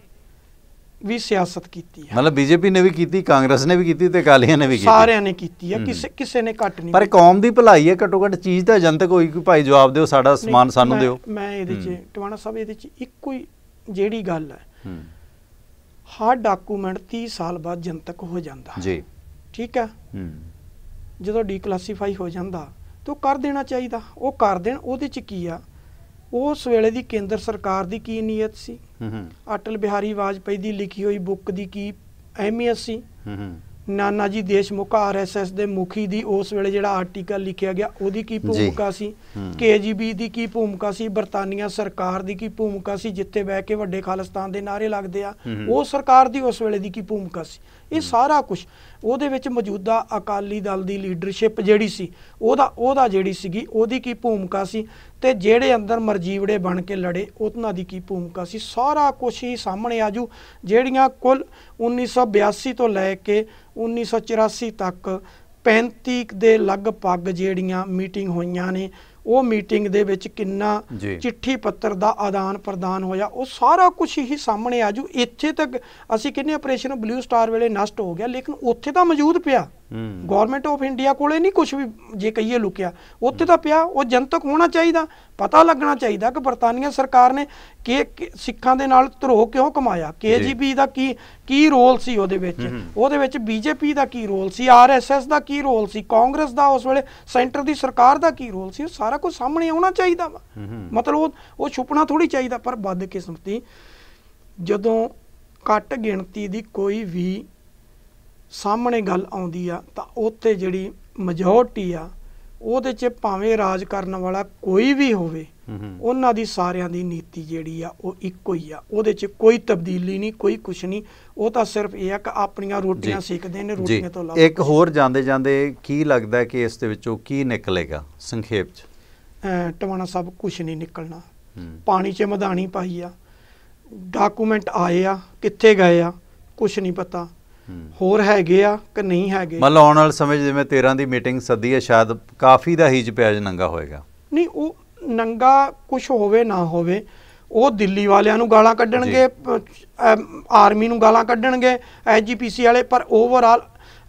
ਵੀ ਸਿਆਸਤ ਕੀਤੀ ਹੈ। ਮਤਲਬ ਬੀਜੇਪੀ ਨੇ ਵੀ ਕੀਤੀ, ਕਾਂਗਰਸ ਨੇ ਵੀ ਕੀਤੀ ਤੇ ਅਕਾਲੀਆਂ ਨੇ ਵੀ ਕੀਤੀ, ਸਾਰਿਆਂ ਨੇ ਕੀਤੀ ਹੈ, ਕਿਸੇ ਨੇ ਘੱਟ ਨਹੀਂ। ਪਰ ਕੌਮ ਦੀ ਭਲਾਈ ਹੈ, ਘੱਟੋ ਘੱਟ ਚੀਜ਼ ਤਾਂ ਜਨਤਕ ਹੋਈ ਕਿ ਭਾਈ ਜਵਾਬ ਦਿਓ, ਸਾਡਾ ਸਮਾਨ ਸਾਨੂੰ ਦਿਓ। ਮੈਂ ਇਹਦੇ 'ਚ ਟਵਾਣਾ ਸਾਹਿਬ ਇਹਦੇ 'ਚ ਇੱਕੋ ਹੀ ਜਿਹੜੀ ਗੱਲ ਹੈ, ਹਰ ਡਾਕੂਮੈਂਟ 30 ਸਾਲ ਬਾਅਦ ਜਨਤਕ ਹੋ ਜਾਂਦਾ ਜੀ, ਠੀਕ ਹੈ। ਜਦੋਂ ਡੀਕਲਾਸੀਫਾਈ ਹੋ ਜਾਂਦਾ ਤਾਂ ਉਹ ਕਰ ਦੇਣਾ ਚਾਹੀਦਾ, ਉਹ ਕਰ ਦੇਣ। ਉਹਦੇ 'ਚ ਕੀ ਆ, ਉਸ ਵੇਲੇ ਦੀ ਕੇਂਦਰ ਸਰਕਾਰ ਦੀ ਕੀ ਨੀਅਤ ਸੀ, ਅਟਲ ਬਿਹਾਰੀ ਵਾਜਪੇਈ ਦੀ ਲਿਖੀ ਹੋਈ ਬੁੱਕ ਦੀ ਕੀ ਅਹਿਮੀਅਤ ਸੀ, ਨਾਨਾ ਜੀ ਦੇਸ਼ਮੁਖ RSS ਦੇ ਮੁਖੀ ਦੀ ਉਸ ਵੇਲੇ ਜਿਹੜਾ ਆਰਟੀਕਲ ਲਿਖਿਆ ਗਿਆ ਉਹਦੀ ਕੀ ਭੂਮਿਕਾ ਸੀ, KGB ਦੀ ਕੀ ਭੂਮਿਕਾ ਸੀ, ਬਰਤਾਨੀਆ ਸਰਕਾਰ ਦੀ ਕੀ ਭੂਮਿਕਾ ਸੀ, ਜਿੱਥੇ ਬਹਿ ਕੇ ਵੱਡੇ ਖਾਲਿਸਤਾਨ ਦੇ ਨਾਅਰੇ ਲੱਗਦੇ ਆ, ਉਹ ਸਰਕਾਰ ਦੀ ਉਸ ਵੇਲੇ ਦੀ ਕੀ ਭੂਮਿਕਾ ਸੀ। ਇਹ ਸਾਰਾ ਕੁਝ ਉਹਦੇ ਵਿੱਚ ਮੌਜੂਦਾ ਅਕਾਲੀ ਦਲ ਦੀ ਲੀਡਰਸ਼ਿਪ ਜਿਹੜੀ ਸੀ ਉਹਦਾ ਜਿਹੜੀ ਸੀਗੀ ਉਹਦੀ ਕੀ ਭੂਮਿਕਾ ਸੀ, ਤੇ ਜਿਹੜੇ ਅੰਦਰ ਮਰਜੀਵੜੇ ਬਣ ਕੇ ਲੜੇ ਉਹਨਾਂ ਦੀ ਕੀ ਭੂਮਿਕਾ ਸੀ, ਸਾਰਾ ਕੁਝ ਹੀ ਸਾਹਮਣੇ ਆਜੂ। ਜਿਹੜੀਆਂ ਕੁੱਲ 1982 ਤੋਂ ਲੈ ਕੇ 1984 ਤੱਕ 35 ਦੇ ਲਗਭਗ ਜਿਹੜੀਆਂ ਮੀਟਿੰਗ ਹੋਈਆਂ ਨੇ, ਉਹ ਮੀਟਿੰਗ ਦੇ ਵਿੱਚ ਕਿੰਨਾ ਚਿੱਠੀ ਪੱਤਰ ਦਾ ਆਦਾਨ ਪ੍ਰਦਾਨ ਹੋਇਆ, ਉਹ ਸਾਰਾ ਕੁਝ ਹੀ ਸਾਹਮਣੇ ਆਜੂ। ਇੱਥੇ ਤੱਕ ਅਸੀਂ ਕਹਿੰਦੇ ਆਪਰੇਸ਼ਨ ਬਲੂ ਸਟਾਰ ਵੇਲੇ ਨਸ਼ਟ ਹੋ ਗਿਆ, ਲੇਕਿਨ ਉੱਥੇ ਤਾਂ ਮੌਜੂਦ ਪਿਆ। ਗੌਰਮੈਂਟ ਆਫ ਇੰਡੀਆ ਕੋਲੇ ਨਹੀਂ ਕੁਝ ਵੀ ਜੇ ਕਹੀਏ ਲੁਕਿਆ, ਉੱਥੇ ਤਾਂ ਪਿਆ। ਉਹ ਜਨਤਕ ਹੋਣਾ ਚਾਹੀਦਾ, ਪਤਾ ਲੱਗਣਾ ਚਾਹੀਦਾ ਕਿ ਬਰਤਾਨੀਆ ਸਰਕਾਰ ਨੇ ਕਿ ਸਿੱਖਾਂ ਦੇ ਨਾਲ ਧਰੋਹ ਕਿਉਂ ਕਮਾਇਆ, KGB ਦਾ ਕੀ ਰੋਲ ਸੀ ਉਹਦੇ ਵਿੱਚ BJP ਦਾ ਕੀ ਰੋਲ ਸੀ, RSS ਦਾ ਕੀ ਰੋਲ ਸੀ, ਕਾਂਗਰਸ ਦਾ ਉਸ ਵੇਲੇ ਸੈਂਟਰ ਦੀ ਸਰਕਾਰ ਦਾ ਕੀ ਰੋਲ ਸੀ, ਉਹ ਸਾਰਾ ਕੁਝ ਸਾਹਮਣੇ ਆਉਣਾ ਚਾਹੀਦਾ ਵਾ। ਮਤਲਬ ਉਹ ਛੁਪਣਾ ਥੋੜੀ ਚਾਹੀਦਾ। ਪਰ ਬਦਕਿਸਮਤੀ ਜਦੋਂ ਘੱਟ ਗਿਣਤੀ ਦੀ ਕੋਈ ਵੀ ਸਾਹਮਣੇ ਗੱਲ ਆਉਂਦੀ ਆ ਤਾਂ ਉੱਥੇ ਜਿਹੜੀ ਮੈਜੋਰਟੀ ਆ ਉਹਦੇ 'ਚ ਭਾਵੇਂ ਰਾਜ ਕਰਨ ਵਾਲਾ ਕੋਈ ਵੀ ਹੋਵੇ, ਉਹਨਾਂ ਦੀ ਸਾਰਿਆਂ ਦੀ ਨੀਤੀ ਜਿਹੜੀ ਆ ਉਹ ਇੱਕੋ ਹੀ ਆ, ਉਹਦੇ 'ਚ ਕੋਈ ਤਬਦੀਲੀ ਨਹੀਂ, ਕੋਈ ਕੁਛ ਨਹੀਂ। ਉਹ ਤਾਂ ਸਿਰਫ ਇਹ ਆ ਕਿ ਆਪਣੀਆਂ ਰੋਟੀਆਂ ਸੇਕਦੇ ਨੇ, ਰੋਟੀਆਂ ਤੋਂ ਇਲਾਵਾ। ਇੱਕ ਹੋਰ ਜਾਂਦੇ ਜਾਂਦੇ ਕੀ ਲੱਗਦਾ ਕਿ ਇਸ ਦੇ ਵਿੱਚੋਂ ਕੀ ਨਿਕਲੇਗਾ ਸੰਖੇਪ 'ਚ? ਟਵਾਣਾ ਸਾਹਿਬ ਕੁਛ ਨਹੀਂ ਨਿਕਲਣਾ। ਪਾਣੀ 'ਚ ਮਧਾਣੀ ਪਾਈ ਆ, ਡਾਕੂਮੈਂਟ ਆਏ ਆ, ਕਿੱਥੇ ਗਏ ਆ ਕੁਛ ਨਹੀਂ ਪਤਾ, ਹੋਰ ਹੈਗੇ ਆ ਕਿ ਨਹੀਂ ਹੈਗੇ। ਮਤਲਬ ਆਉਣ ਵਾਲੇ ਸਮੇਂ ਜਿਵੇਂ 13 ਦੀ ਮੀਟਿੰਗ ਸੱਦੀ ਹੈ, ਸ਼ਾਇਦ ਕਾਫੀ ਦਾ ਹੀਜ ਪਿਆਜ ਨੰਗਾ ਹੋਏਗਾ। ਨਹੀਂ, ਉਹ ਨੰਗਾ ਕੁਛ ਹੋਵੇ ਨਾ ਹੋਵੇ, ਉਹ ਦਿੱਲੀ ਵਾਲਿਆਂ ਨੂੰ ਗਾਲਾਂ ਕੱਢਣਗੇ, ਆਰਮੀ ਨੂੰ ਗਾਲਾਂ ਕੱਢਣਗੇ, SGPC ਵਾਲੇ। ਪਰ ਓਵਰਆਲ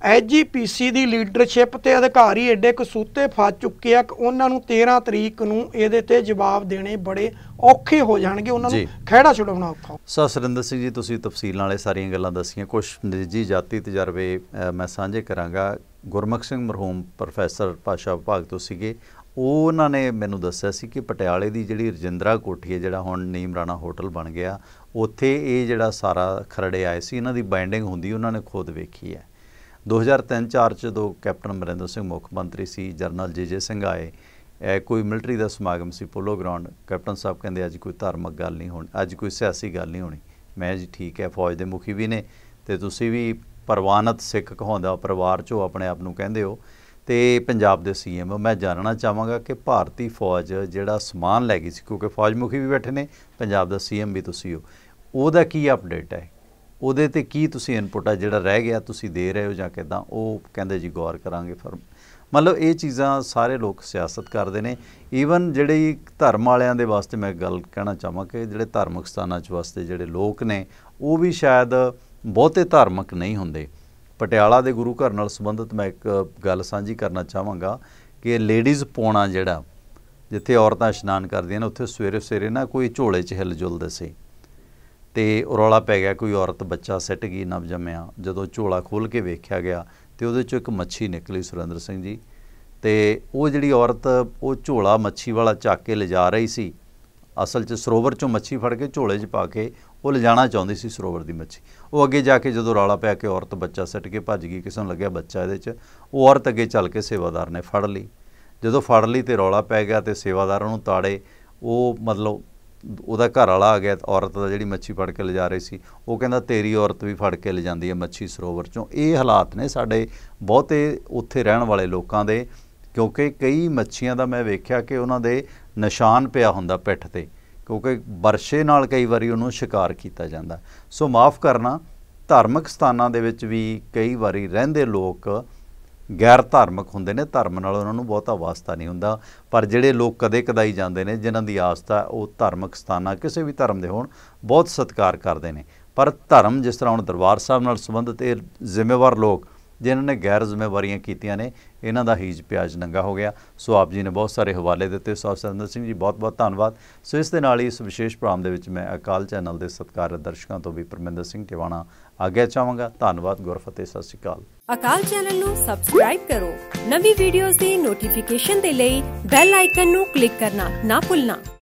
SGPC ਦੀ ਲੀਡਰਸ਼ਿਪ ਤੇ ਅਧਿਕਾਰੀ ਐਡੇ ਕਸੂਤੇ ਫਸ ਚੁੱਕੇ ਆ ਕਿ ਉਹਨਾਂ ਨੂੰ 13 ਤਰੀਕ ਨੂੰ ਇਹਦੇ ਤੇ ਜਵਾਬ ਦੇਣੇ ਬੜੇ ਔਖੇ ਹੋ ਜਾਣਗੇ, ਉਹਨਾਂ ਨੂੰ ਖਹਿੜਾ ਛੁਡਾਉਣਾ ਔਖਾ। ਸਰ ਸੁਰਿੰਦਰ ਸਿੰਘ ਜੀ, ਤੁਸੀਂ ਤਫਸੀਲ ਨਾਲ ਇਹ ਸਾਰੀਆਂ ਗੱਲਾਂ ਦੱਸੀਆਂ। ਕੁਝ ਨਿੱਜੀ ਜਾਤੀ ਤਜਰਬੇ ਮੈਂ ਸਾਂਝੇ ਕਰਾਂਗਾ। ਗੁਰਮੁਖ ਸਿੰਘ ਮਰਹੂਮ ਪ੍ਰੋਫੈਸਰ ਭਾਸ਼ਾ ਵਿਭਾਗ ਤੋਂ ਸੀਗੇ, ਉਹਨਾਂ ਨੇ ਮੈਨੂੰ ਦੱਸਿਆ ਸੀ ਕਿ ਪਟਿਆਲੇ ਦੀ ਜਿਹੜੀ ਰਜਿੰਦਰਾ ਕੋਠੀ ਹੈ, ਜਿਹੜਾ ਹੁਣ ਨੀਮ ਰਾਣਾ ਹੋਟਲ ਬਣ ਗਿਆ, ਉੱਥੇ ਇਹ ਜਿਹੜਾ ਸਾਰਾ ਖਰੜੇ ਆਏ ਸੀ, ਇਹਨਾਂ ਦੀ ਬਾਈਂਡਿੰਗ ਹੁੰਦੀ ਉਹਨਾਂ ਨੇ ਖੁਦ ਵੇਖੀ ਹੈ। 2003-04 'ਚ ਜਦੋਂ ਕੈਪਟਨ ਅਮਰਿੰਦਰ ਸਿੰਘ ਮੁੱਖ ਮੰਤਰੀ ਸੀ, ਜਨਰਲ JJ ਸਿੰਘ ਆਏ, कोई मिलटरी का समागम सी पोलो ग्राउंड, कैप्टन साहब कहते अज कोई धार्मिक गल नहीं होनी, अज कोई सियासी गल नहीं होनी। मैं जी ठीक है, फौज के मुखी भी ने तो तुसीं भी परवानत सिख कहाउंदा परिवार चो अपने आप नूं कहंदे हो, तो पंजाब के CM मैं जानना चाहांगा कि भारतीय फौज जिहड़ा समान लै गई सी, क्योंकि फौज मुखी भी बैठे ने, पंजाब का CM भी तुसीं हो, ਉਹਦਾ ਕੀ अपडेट है, ਉਹਦੇ ਤੇ ਕੀ ਤੁਸੀਂ ਇਨਪੁਟ ਆ ਜਿਹੜਾ ਰਹਿ ਗਿਆ ਤੁਸੀਂ ਦੇ ਰਹੇ ਹੋ ਜਾਂ ਕਿੱਦਾਂ? ਉਹ ਕਹਿੰਦੇ ਜੀ ਗੌਰ ਕਰਾਂਗੇ। ਫਿਰ ਮਤਲਬ ਇਹ ਚੀਜ਼ਾਂ ਸਾਰੇ ਲੋਕ ਸਿਆਸਤ ਕਰਦੇ ਨੇ। ਈਵਨ ਜਿਹੜੇ ਧਰਮ ਵਾਲਿਆਂ ਦੇ ਵਾਸਤੇ ਮੈਂ ਗੱਲ ਕਹਿਣਾ ਚਾਹਾਂ ਕਿ ਜਿਹੜੇ ਧਾਰਮਿਕ ਸਥਾਨਾਂ 'ਚ ਵਾਸਤੇ ਜਿਹੜੇ ਲੋਕ ਨੇ ਉਹ ਵੀ ਸ਼ਾਇਦ ਬਹੁਤੇ ਧਾਰਮਿਕ ਨਹੀਂ ਹੁੰਦੇ। ਪਟਿਆਲਾ ਦੇ ਗੁਰੂ ਘਰ ਨਾਲ ਸੰਬੰਧਿਤ ਮੈਂ ਇੱਕ ਗੱਲ ਸਾਂਝੀ ਕਰਨਾ ਚਾਹਾਂਗਾ ਕਿ ਲੇਡੀਜ਼ ਪੌਣਾ ਜਿਹੜਾ ਜਿੱਥੇ ਔਰਤਾਂ ਇਸ਼ਨਾਨ ਕਰਦੀਆਂ ਨੇ ਉੱਥੇ ਸਵੇਰੇ ਸਵੇਰੇ ਨਾ ਕੋਈ ਝੋਲੇ 'ਚ ਹਿੱਲ ਜੁਲ ਦੱਸੇ तो रौला पै गया, कोई औरत बच्चा सिट गई नव जम्मिया, जदों झोला खोल के वेख्या गया तो वो एक मच्छी निकली सुरेंद्र सिंह जी, तो वो जी औरत वो झोला मच्छी वाला चक के ले जा रही सी, असल च सरोवर चों मच्छी फड़ के झोले च पा के वो ले जाना चाहती सी सरोवर की मच्छी। वो अगे जाके जो रौला पै के औरत बच्चा सिट के भज गई, किसी नूं लग्या बच्चा ये, वो औरत अगे चल के सेवादार ने फड़ ली। जो फड़ ली तो रौला पै गया तो सेवादार उन्होंने ताड़े, वो मतलब ਉਹਦਾ ਘਰ ਵਾਲਾ आ गया, औरत ਦਾ ਜਿਹੜੀ ਮੱਛੀ ਫੜ ਕੇ ਲਿਜਾ ਰਹੀ ਸੀ ਉਹ ਕਹਿੰਦਾ ਤੇਰੀ ਔਰਤ ਵੀ ਫੜ ਕੇ ਲਿਜਾਂਦੀ ਹੈ ਮੱਛੀ ਸਰੋਵਰ ਚੋਂ। ਇਹ ਹਾਲਾਤ ਨੇ ਸਾਡੇ ਬਹੁਤੇ ਉੱਥੇ ਰਹਿਣ ਵਾਲੇ ਲੋਕਾਂ ਦੇ, ਕਿਉਂਕਿ ਕਈ ਮੱਛੀਆਂ ਦਾ ਮੈਂ ਵੇਖਿਆ ਕਿ ਉਹਨਾਂ ਦੇ ਨਿਸ਼ਾਨ ਪਿਆ ਹੁੰਦਾ ਪਿੱਠ ਤੇ, ਕਿਉਂਕਿ ਵਰਸ਼ੇ ਨਾਲ ਕਈ ਵਾਰੀ ਉਹਨੂੰ ਸ਼ਿਕਾਰ ਕੀਤਾ ਜਾਂਦਾ। ਸੋ ਮਾफ़ ਕਰਨਾ, ਧਾਰਮਿਕ ਸਥਾਨਾਂ ਦੇ ਵਿੱਚ ਵੀ ਕਈ ਵਾਰੀ ਰਹਿੰਦੇ ਲੋਕ गैर धार्मिक होंदे ने, धर्म नाल उन्हां नूं बहुता वास्ता नहीं हुंदा, पर जिहड़े लोग कदे कदाई जांदे ने जिन्हां दी आस्था वो धार्मिक स्थानां किसी भी धर्म दे होण बहुत सत्कार करते हैं। पर धर्म जिस तरह हुण दरबार साहब नाल संबंधित ये जिम्मेवार लोग जिन्हां ने गैर जिम्मेवारियां कीतियां ने, इन्हां दा हीज प्याज नंगा हो गया। सो आप जी ने बहुत सारे हवाले दिते, सो सुरेंद्र सिंह जी बहुत बहुत धन्नवाद। सो इस दे नाल ही इस विशेष प्रोग्राम दे विच मैं अकाल चैनल के सत्कारत दर्शकों तो भी परमिंदर सिंह टिवाणा आग्या चाहांगा। धन्नवाद, गुरफतेह, सत श्री अकाल। अकाल चैनल नूं सबसक्राइब करो, नवी वीडियोज़ दी नोटिफिकेशन दे लई बैल आइकन नूं क्लिक करना ना भुलना।